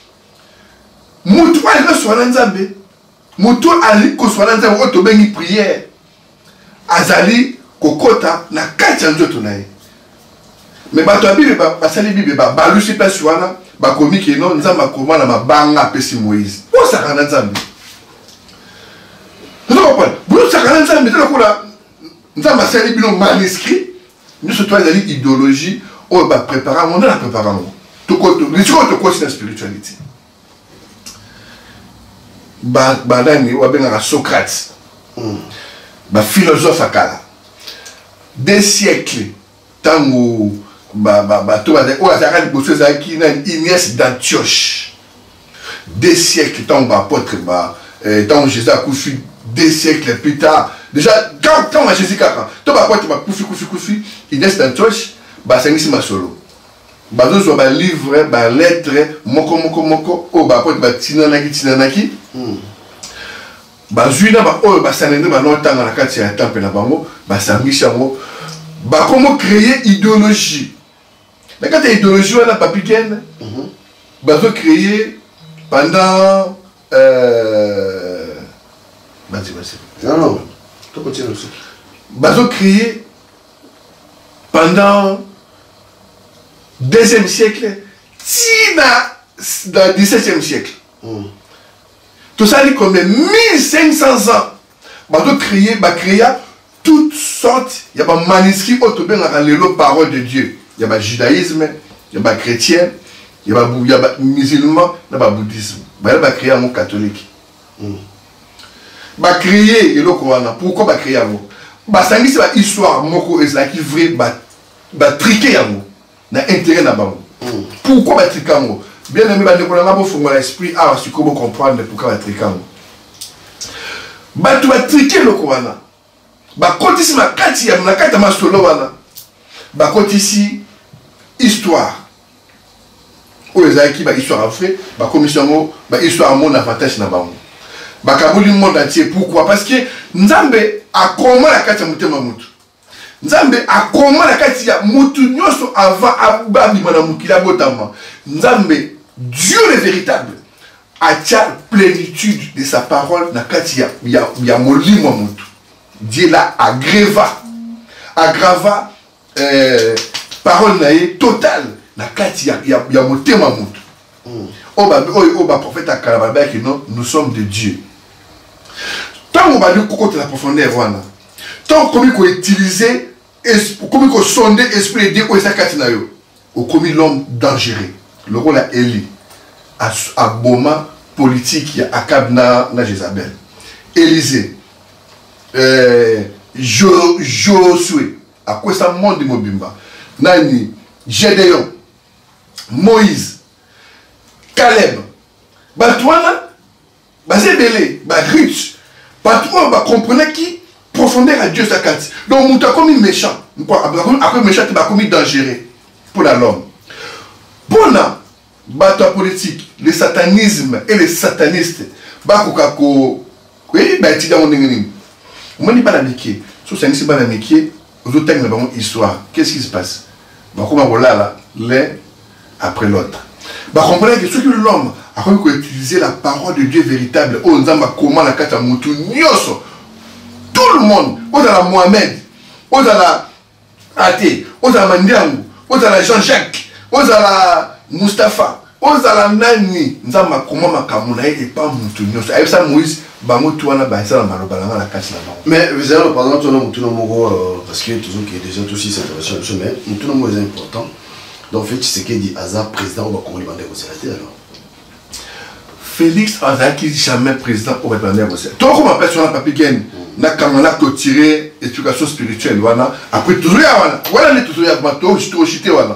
Moutou a soit l'anzambe. Moutou a li ko soit l'anzambe. Oto bengi prière. Azali kokota na kati ya nzoto na ye. Mais bato ya Bible basali Bible ba lusi pa suana ba komi ke non nzamba koma na mabanga pesi Moïse. Bo sakana nzambe. Vous comprenez? Bo sakana nzambe tela nzamba sali bino manuscrit. Nous sommes dans l'idéologie, on va préparer, on a préparé. Les choses de quoi c'est la spiritualité. Badani, on a Socrate, philosophe à Kala. Des siècles, tant où Inès d'Antioche. Des siècles, tant où apôtre, tant où Jésus a couché, des siècles plus tard. Déjà, quand Jésus a tu vas voir, Koufi, Inès d'Antioche, c'est ici ma solo. Bazo soit livre, lettre, moko, tinanaki. Bazuina, sanende, longtemps dans la carte, il y a un temple là, sangishango. Comment créer idéologie. La carte idéologie, on a pas pu gagner. Bazo créer pendant. Vas-y. Non. Tu continues aussi. Bazo créé pendant le 2e siècle, dans le 17e siècle. Tout ça dit comme 1500 ans. Bazo créé, toutes sortes, il y a des manuscrits autour les paroles de Dieu. Il y a le judaïsme, il y a le chrétien, il y a le musulman, il y a le bouddhisme. Il y a créé un catholique. Ba créer et le Coran. Pourquoi ba créer un mot? Ba sangi c'est ba histoire moko est là qui vrai ba triquer un mot. Na intérêt na bango. Pourquoi ba triquer un mot? Bien aimé ba nekola ngabo fongola l'esprit ah si comment comprendre pourquoi ba triquer un mot. Ba tu ba triquer le Coran. Ba koti si ma kati ya na kata ma solo wana. Ba koti si histoire. O ezaki ba histoire vrai, ba commission ba histoire mon avantage na bango. Bakabuli monde entier. Pourquoi? Parce que Nzambe a comment la carte mutema mutu. Nzambe a comment la carte ya mutu nyoso avant ababi mana mukila botama. Nzambe, Dieu le véritable, a tia plénitude de sa parole na carte ya molimo mutu. Dieu la aggrava parole naïe totale na kati ya motema mutu. Oba prophète à Kalababa qui nous sommes de Dieu. Tant qu'on va dire côté la profondeur voilà. Tant qu'on peut utiliser comme qu'on sonder esprit de Dieu ou ça katina yo. Au commis l'homme dangereux. Le rôle à Élie à Boma politique ya Akab na Jézabel. Élisée Josué à quoi ça monde de Mobimba. Nani Gédéon Moïse Caleb, Batouana, Bazébélé, Ruth, Batouana, comprenez qui profondeur à Dieu sa carte. Donc, nous avons commis méchant. Après méchant, tu as commis dangereux pour l'homme. Pour la bataille politique, le satanisme et les satanistes, Bakukako, oui, tu dis on n'est pas l'amiqué. Sur ce n'est pas l'amiqué, aux autres termes de histoire. Qu'est-ce qui se passe? Comment voilà là, l'un après l'autre. Bah comprenez que ce que l'homme a utilisé la parole de Dieu véritable, on a comment la carte à Moutou, tout le monde, on a la Mohamed, on a la Athé, on a la Mandiangou, on a la Jean-Jacques, on a la Mustapha, on a la Nani, on a comment ma Kamouna et pas Moutou, avec ça Moïse, Bamotou, on a baissé la Malobalama la carte là-bas. Mais vous avez par exemple, Moutou Nomogo, parce que toujours qui est déjà tout aussi cette relation, mais Moutou Nomogo est important. Donc, fait, c'est qu'il dit Azar président ou comment il va négocier alors. Félix Azar qui dit jamais président ou va négocier. Toi, comment appelle sur la papier gain, n'a quand on a tiré éducation spirituelle, voilà. Après toujours voilà les toujours à toi, je te chité voilà.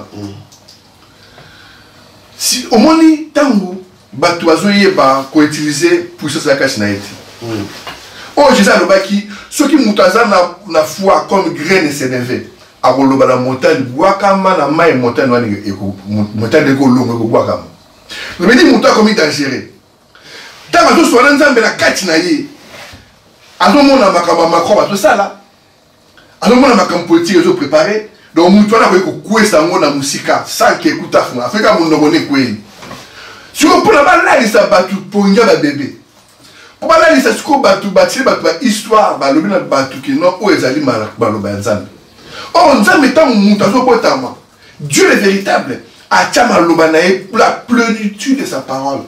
Si au moins ni tango, batoiso yeba ko utiliser pour ça la cache na été. Oh Jésus le baki, ceux qui moutaza na foi comme graine s'élever. A la montagne, Wakama na mai montagne montagne de Golongo, Wakama. Je me dis, montagne comme il est dangereux. Tant que je suis en train de la catinailler, à tout le monde a ma tout ça là. À tout le monde a ma politique, je préparé. Donc, montagne a coué sa mot dans la musique, sans qu'il écoute à fond. Après, quand on ne connaît quoi. Si on peut la balle, il s'est battu pour un bébé. Pour la balle, il s'est battu, histoire, le bien battu qui non, où ils allaient mal, oh, nous avons mis Dieu est véritable. Pour la plénitude de sa parole.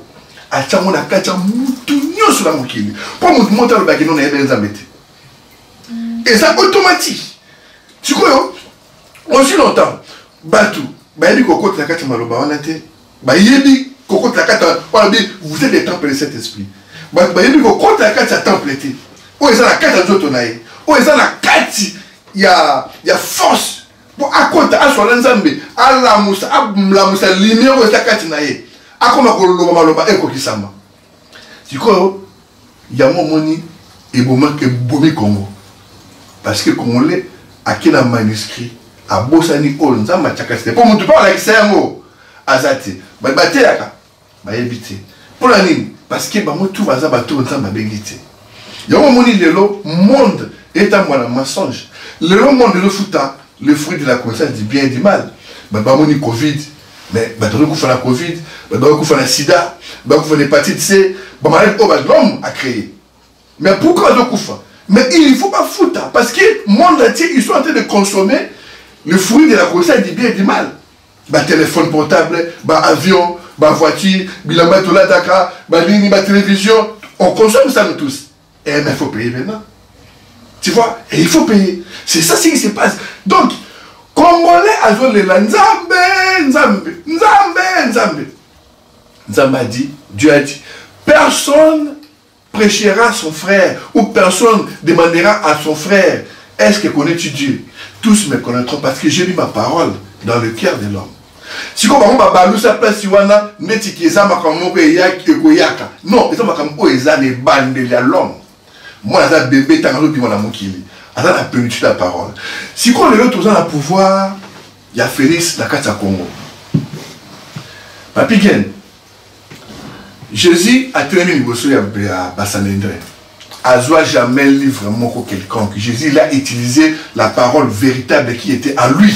Pour nous montrer le bagage, nous avons et ça automatique. Tu crois, aussi longtemps, Batou, vous êtes des temples de cet esprit. Il y a force pour accorder à son ensemble à la moussa lumière ou sa katinaye à comment on loba et kokisama. Tu crois il y a mon moni et bon que bomi Congo parce que congolais a qui la manuscrit à Bosani on zama chakasite pour mon pas la kisango azati ba bateaka ba éviter pour la ligne parce que ba mo tout va za ba tout nzamba bengite. Il y a mon moni lelo monde est un mensonge. Le monde de le fouta, le fruit de la connaissance du bien et du mal. Bah, on Covid, mais bah, on a la Covid, bah, on a la sida, bah, on a l'hépatite C, bah, l'homme a créé. Mais pourquoi on a mais il ne faut pas foutre, parce que le monde entier, ils sont en train de consommer le fruit de la connaissance du bien et du mal. Bah, téléphone portable, bah, avion, bah, voiture, bilamba tola daka, bah, ligne, bah, télévision, on consomme ça nous tous. Et mais il faut payer maintenant. Tu vois, et il faut payer. C'est ça ce qui se passe. Donc, Congolais a joué la Nzambe. Nzambe a dit, Dieu a dit, personne prêchera à son frère ou personne demandera à son frère, est-ce que connais-tu Dieu? Tous me connaîtront parce que j'ai mis ma parole dans le cœur de l'homme. Si on va balou sa place, Yoana, Netikiza Makamobe Yaki Goyaka. Non, ils ont Makamobe Eza les bandes de l'homme. Moi, j'ai un bébé, t'as un autre qui m'a moqué. Attends la plénitude de la parole. Si on est là, tous en pouvoir, il y a Félix, la carte à Congo. Papi Gen, Jésus a traîné le bossu à Bassanendre. Azoua jamais livre moko quelconque. Jésus il a utilisé la parole véritable qui était en lui.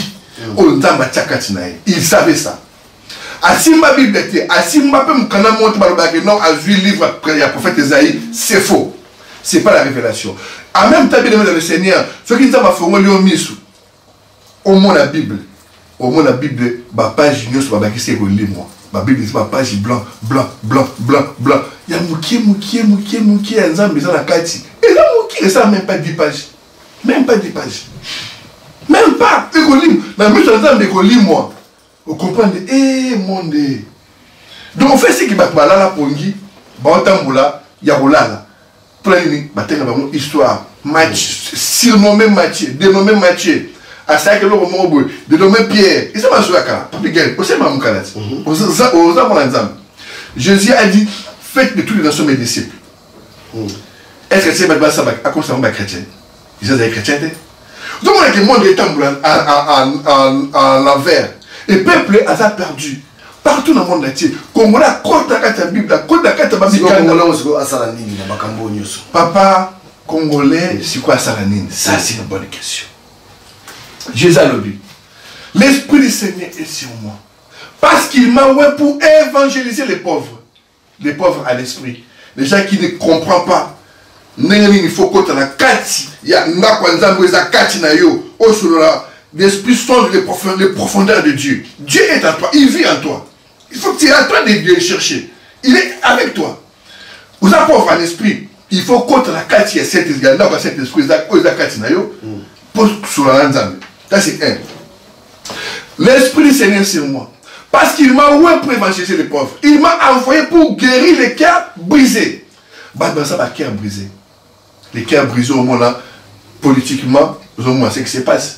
Il savait ça. Asimba Bible était, Asimba peut me connaître non, a vu livre après le prophète Esaïe, c'est faux. C'est pas la révélation. En même temps, bien aimé dans le Seigneur, ceux qui nous ont fait au moins la Bible, au moins la Bible, ma page union sur ma bague, c'est relé moi. Ma Bible, c'est ma page blanc, blanc, blanc, blanc, blanc. Il y a mouki, ensemble, ils ont la kati. Et là, mouki, ça même pas 10 pages. Même pas 10 pages. Même pas. Et qu'on lit, la mise ensemble, qu'on lit moi. Vous comprenez? Eh, mon Dieu. Donc, on fait ce qui va là, la pongi, Baotamboula, Yaroula. Pour la ligne, une histoire, match, surnommé Mathieu, dénommé Mathieu. À ça que l'on m'a dénommé Pierre. Et ça m'a joué à Kara. Papigel, aussi m'a moukalat. Aux hommes, Jésus a dit, faites de toutes les nations mes disciples. Est-ce que c'est maintenant ça à cause de chrétien? Ils sont des chrétiens. Donc, on a le monde est en l'envers. Et le peuple a perdu. Partout dans le monde entier. Congolais, côte à la Bible, côte à la Bible. Papa, Congolais, c'est quoi Salanine? Ça, c'est une bonne question. Jésus a dit, l'Esprit du Seigneur est sur moi. Parce qu'il m'a oué pour évangéliser les pauvres. Les pauvres à l'esprit. Les gens qui ne comprennent pas. Il faut que la kati. Il y a una kwanza mweza kati na yo. L'esprit sonde les profondeurs de Dieu. Dieu est en toi. Il vit en toi. Il faut que tu es en train de le chercher. Il est avec toi. Vous êtes pauvre en esprit. Il faut que la kati et cet esprit. Pour sur la langue. Ça c'est un. L'Esprit du Seigneur sur moi. Parce qu'il m'a oué pour évangéliser les pauvres. Il m'a envoyé pour guérir les cœurs brisés. Ça va cœur brisé. Les cœurs brisés au monde là, politiquement, au moins c'est ce qui se passe.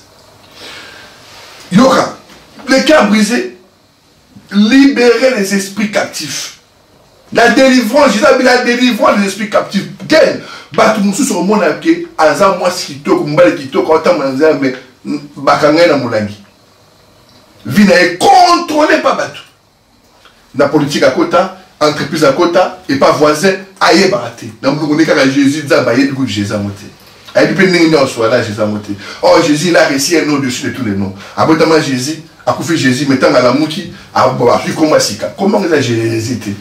Yoka, les cœurs brisés, libérer les esprits captifs. La délivrance, Jésus a dit la délivrance des esprits captifs. Quel? Bah tout le monde sur le monde a dit, Azam moi ce qui toque, Mbale qui toque, autant manzam mais bakangay na mulangi. Vie n'est contrôlée par Batou. La politique à côté, entreprise à côté, et pas voisin, aïe baraté. Dans le cas de Jésus, il a dit que Jésus a monté. Il dit que soit là, Jésus a monté. Oh, Jésus, il a réussi un nom dessus de tous les noms. Après, Jésus, a fait Jésus, mettant à la mouki, à boire, puis comment Sika. Comment il a hésité?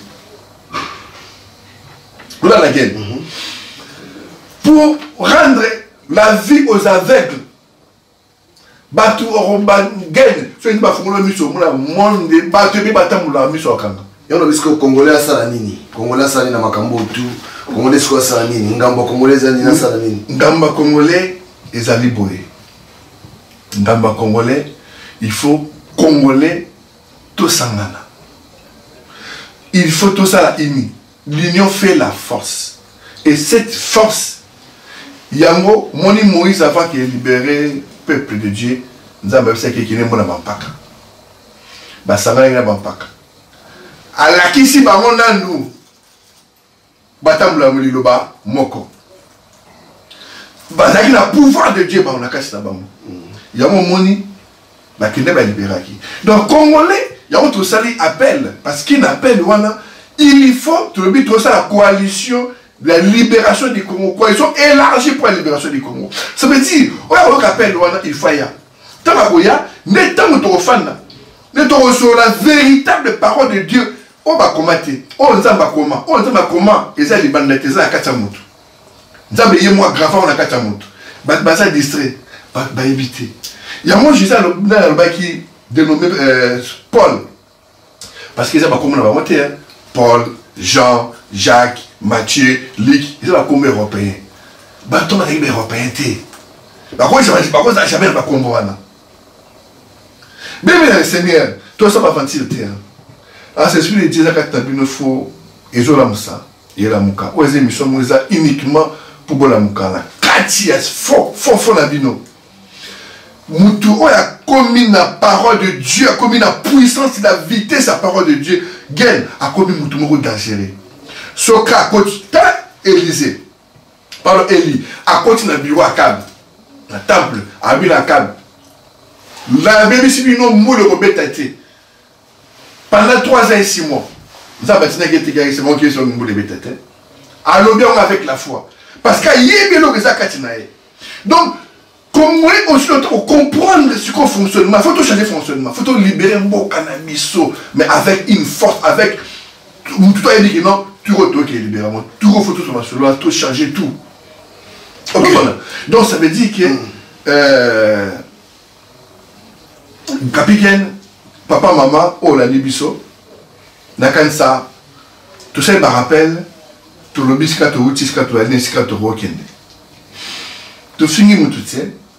Voilà la guerre. Pour rendre la vie aux aveugles. Batu oromba gain fait ba fongola miso mona monde batu bi batamula miso akanga yono bisko congolais asala nini congolais asala na makambo tu congolais sko asala nini ngamba congolais zani na sala nini ngamba congolais ezali boye ngamba congolais il faut congolais tout sangana il faut tout ça la uni l'union fait la force et cette force yango moni Moïse avant qu'il ait libéré peuple de Dieu, nous avons fait qu'il y a un bampaka. Basanga na bampaka. ala kisi bango nanu batambula muliloba moko bazaki na pouvoir de Dieu bango na kasi na bango yango moni bakende ba libéraki donc congolais yango to sali appel parce qu'il appelle wana il faut tout le but ça la coalition de la libération du Congo, coalition élargie pour la libération du Congo. Ça veut dire, on appelle il faut y aller. Tant que n'étant pas sur la véritable parole de Dieu, on va commenter. On va comment et ça les bandes de ça à Katamout. Nzambe yemwa grave on a Katamout. Ba ça distrait, ba éviter. Il y a moi Jésus là qui dénommé Paul. Parce qu'ils ont comment on va monter Paul, Jean, Jacques, Matthieu, Luc, ils sont comme européens. Bâton avec les européens. Par contre, ça n'a jamais pas combo. Bien, Seigneur, toi, ça va avancer le terrain. Ah, c'est celui qui dit que tu as faut et la moussa, et la mouka. Ou les émissions uniquement pour la mouka. Katias, faux la bino. Moutou a commis la parole de Dieu, a commis la puissance, la vitesse, la parole de Dieu. Gain a commis Moutou Moro dangereux. Soka a continué, Élysée, pardon, Élie, a continué à bureau à Cab, le temple, à bureau à Cab. La même si nous avons le rebêté. Pendant 3 ans et 6 mois, nous avons bâti c'est mon qui est sur le moule de bêté. Alors bien avec la foi. Parce qu'il y a bien le Katinae. Donc, comme moi aussi, pour comprendre ce qu'on fonctionne, il faut tout changer de fonctionnement. Il faut tout libérer un bon cannabis, mais avec une force, avec. Tout a dit que non. Tout retour qui est libéré, tout faut tout sur la tout changer tout. Ok, voilà. Donc ça veut dire que Capitaine, papa, maman, oh la libiso, nakansa, tout ça, me rappelle, tout le biscuit, tout le tisca, tout le nisca, tout le rokende. Tout fini, mon tout ça.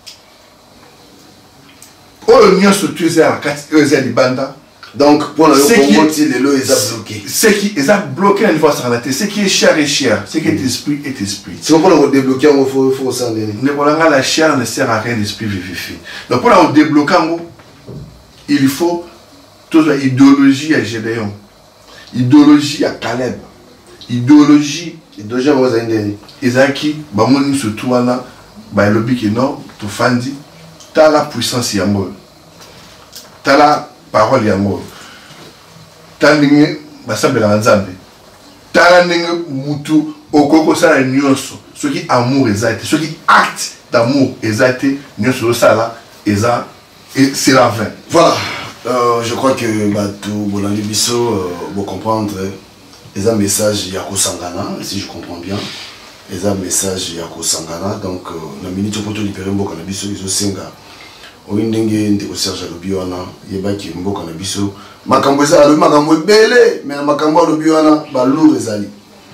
Oh, le mien se tuait à 4 heures de banda. Donc, pour le Congo, les lois, ils ont bloqué. Ce qui est bloqué à niveau sur la tête, ce qui est cher est cher, ce qui est esprit est esprit. Si on peut le débloquer, il faut s'en donner. La chair ne sert à rien, l'esprit vivifie. Donc, pour le débloquer, il faut toute l'idéologie à Gédéon, idéologie à Caleb, idéologie à Isaki, Bamoni surtout, le bic non, tout fandi, t'as la puissance yango, t'as la parole yango, t'as n'ingé, basabé la nzambe, t'as la n'ingé mutu, okoko sa la nyonso, ceux qui amour exalté, ceux qui acte d'amour exalté, nyonso ça là, et c'est la fin. Voilà, je crois que tout Bolandi Bisso, vous comprendre, ils ont un message Yako Sangana, si je comprends bien. Ils ont un message Yako Sangana, donc la minute pour libérer Mboka Nabiso, ils ont singa. Au Indenge, de Serge Lobiwana, Yebaki Mboka Nabiso. Makambo ça, le makambo est belé, mais makambo Lobiwana, lourd ezali.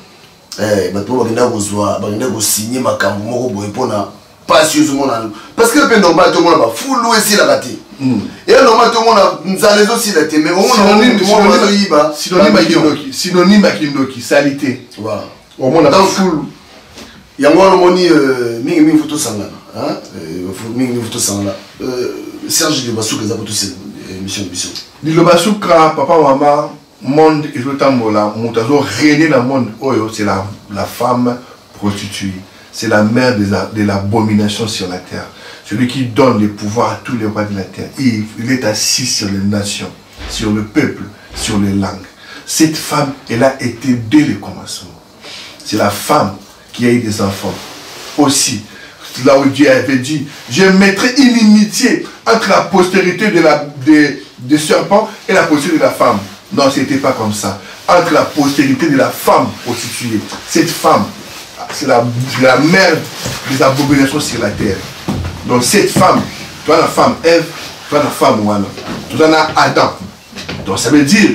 Bato bagenda kozwa, bagenda kosigner makambo moko boye pona passion parce que le peu normal tout le monde va fouler ici la gâté. Et normal tout le monde nous allons aussi la mais au moins synonyme à Kindoki, salité. Voilà. Au moins on foule. Il y a un moni mingi photo sangana, hein? Mingi photo sangana. Serge de Basou que tous ces émissions de Bissou. Le Basouka, papa, maman, monde et tout le monde, régner dans le monde. C'est la femme prostituée. C'est la mère de l'abomination sur la terre. Celui qui donne le pouvoir à tous les rois de la terre. Il est assis sur les nations, sur le peuple, sur les langues. Cette femme, elle a été dès le commencement. C'est la femme qui a eu des enfants. Aussi, là où Dieu avait dit, je mettrai une inimitié entre la postérité des serpents et la postérité de la femme. Non, ce n'était pas comme ça. Entre la postérité de la femme prostituée. Cette femme, c'est la mère des abominations sur la terre. Donc cette femme, toi la femme Ève, toi la femme Wana, toi la Adam. Donc ça veut dire,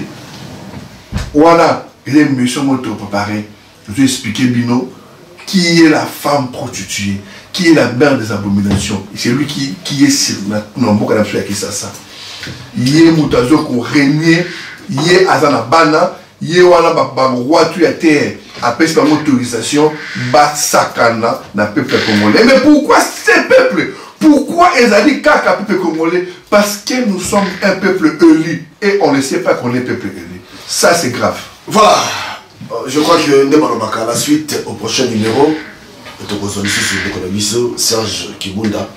Wana, il est monsieur moto préparé. Je vais expliquer Bino, qui est la femme prostituée, qui est la mère des abominations. C'est lui qui est sur non, beaucoup d'absolu qui ça. Il est moutazo qu'on régner, il est azana bana, il est Wana ba roi tu à terre. Après cette autorisation, Batsakana n'a peuple congolais. Mais pourquoi ces peuples? Pourquoi ils ont dit Kaka peuple congolais? Parce que nous sommes un peuple élu. Et on ne sait pas qu'on est peuple élu. Ça c'est grave. Voilà. Je crois que Ndemalobaka, la suite au prochain numéro, Serge Kibunda,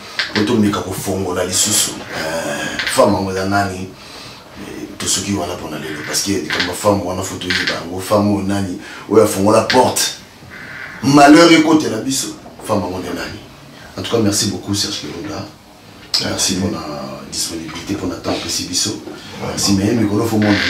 femme tout ce qui va pour aller parce que comme femme on a photo une femme on nani ouais font la porte malheur et côté la biso femme on est nani. En tout cas merci beaucoup Serge Kibunda, merci pour la disponibilité pour notre temps précis biso, merci mais micro faut mon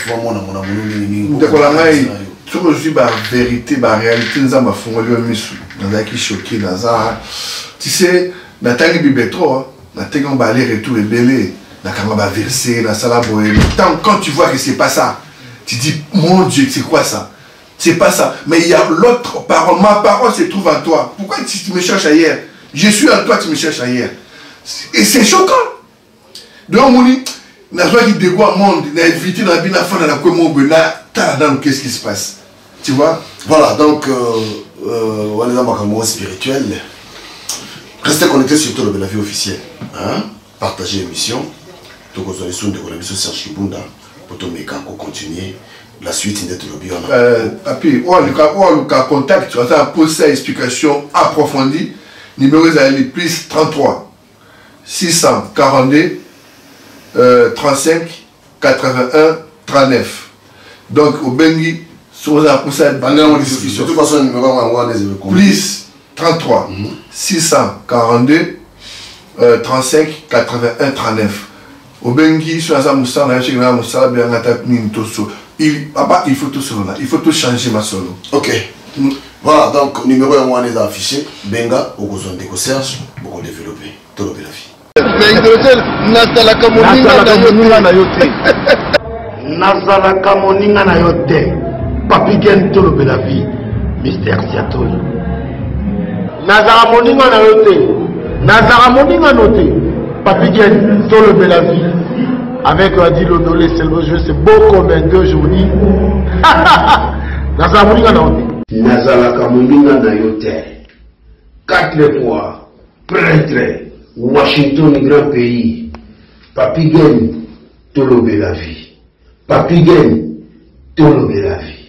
je suis la vérité la réalité nous avons fongolé un misu dans qui choqué dans tu sais dans ta bible trop dans ta on va aller retour et belé. Verser, quand tu vois que c'est pas ça, tu dis mon Dieu, c'est quoi ça? C'est pas ça. Mais il y a l'autre parole. Ma parole se trouve en toi. Pourquoi tu me cherches ailleurs? Je suis en toi, tu me cherches ailleurs. Et c'est choquant. Donc, Mouni, n'a pas dit de quoi monde, n'a évité dans la vie, n'a pas dans la commune, qu'est-ce qui se passe? Tu vois? Voilà, donc, on est dans un spirituel. Restez connectés sur tout la vie officielle. Hein? Partagez l'émission. Donc, vous avez souvent de la mission Serge Kibunda pour continuer la suite de l'objet. Puis, on a contact, tu vas poser une explication approfondie. Numéro est plus 33 642 35 81 39. Donc, au Bengi, sur la poussée de toute façon, numéro plus 33 642 35 81 39. Au Bengi, sur la moussa, il faut tout cela. Il faut tout changer ma solo. Ok. Voilà, donc numéro 1 est affiché. Benga, au besoin de Serge, pour développer. Tout le vie. Mais hydrogène, nazalaka moninga na yo te. Nazalaka moninga na yo te. Papi Gen tolobe la vie. Mystère Siatoli. Nazara moninga na yo te. Nazara moninga no te. Papi Gen tolobe la vie. Avec Adi Lodolé, c'est le jeu, c'est beau comme un 2 jours. Nazara moninga na yo te. Nazalaka moninga na yo te. 4 fois prêtre. Washington, grand pays. Papi Gen tolobe la vie. Papi Gen tolobe la vie.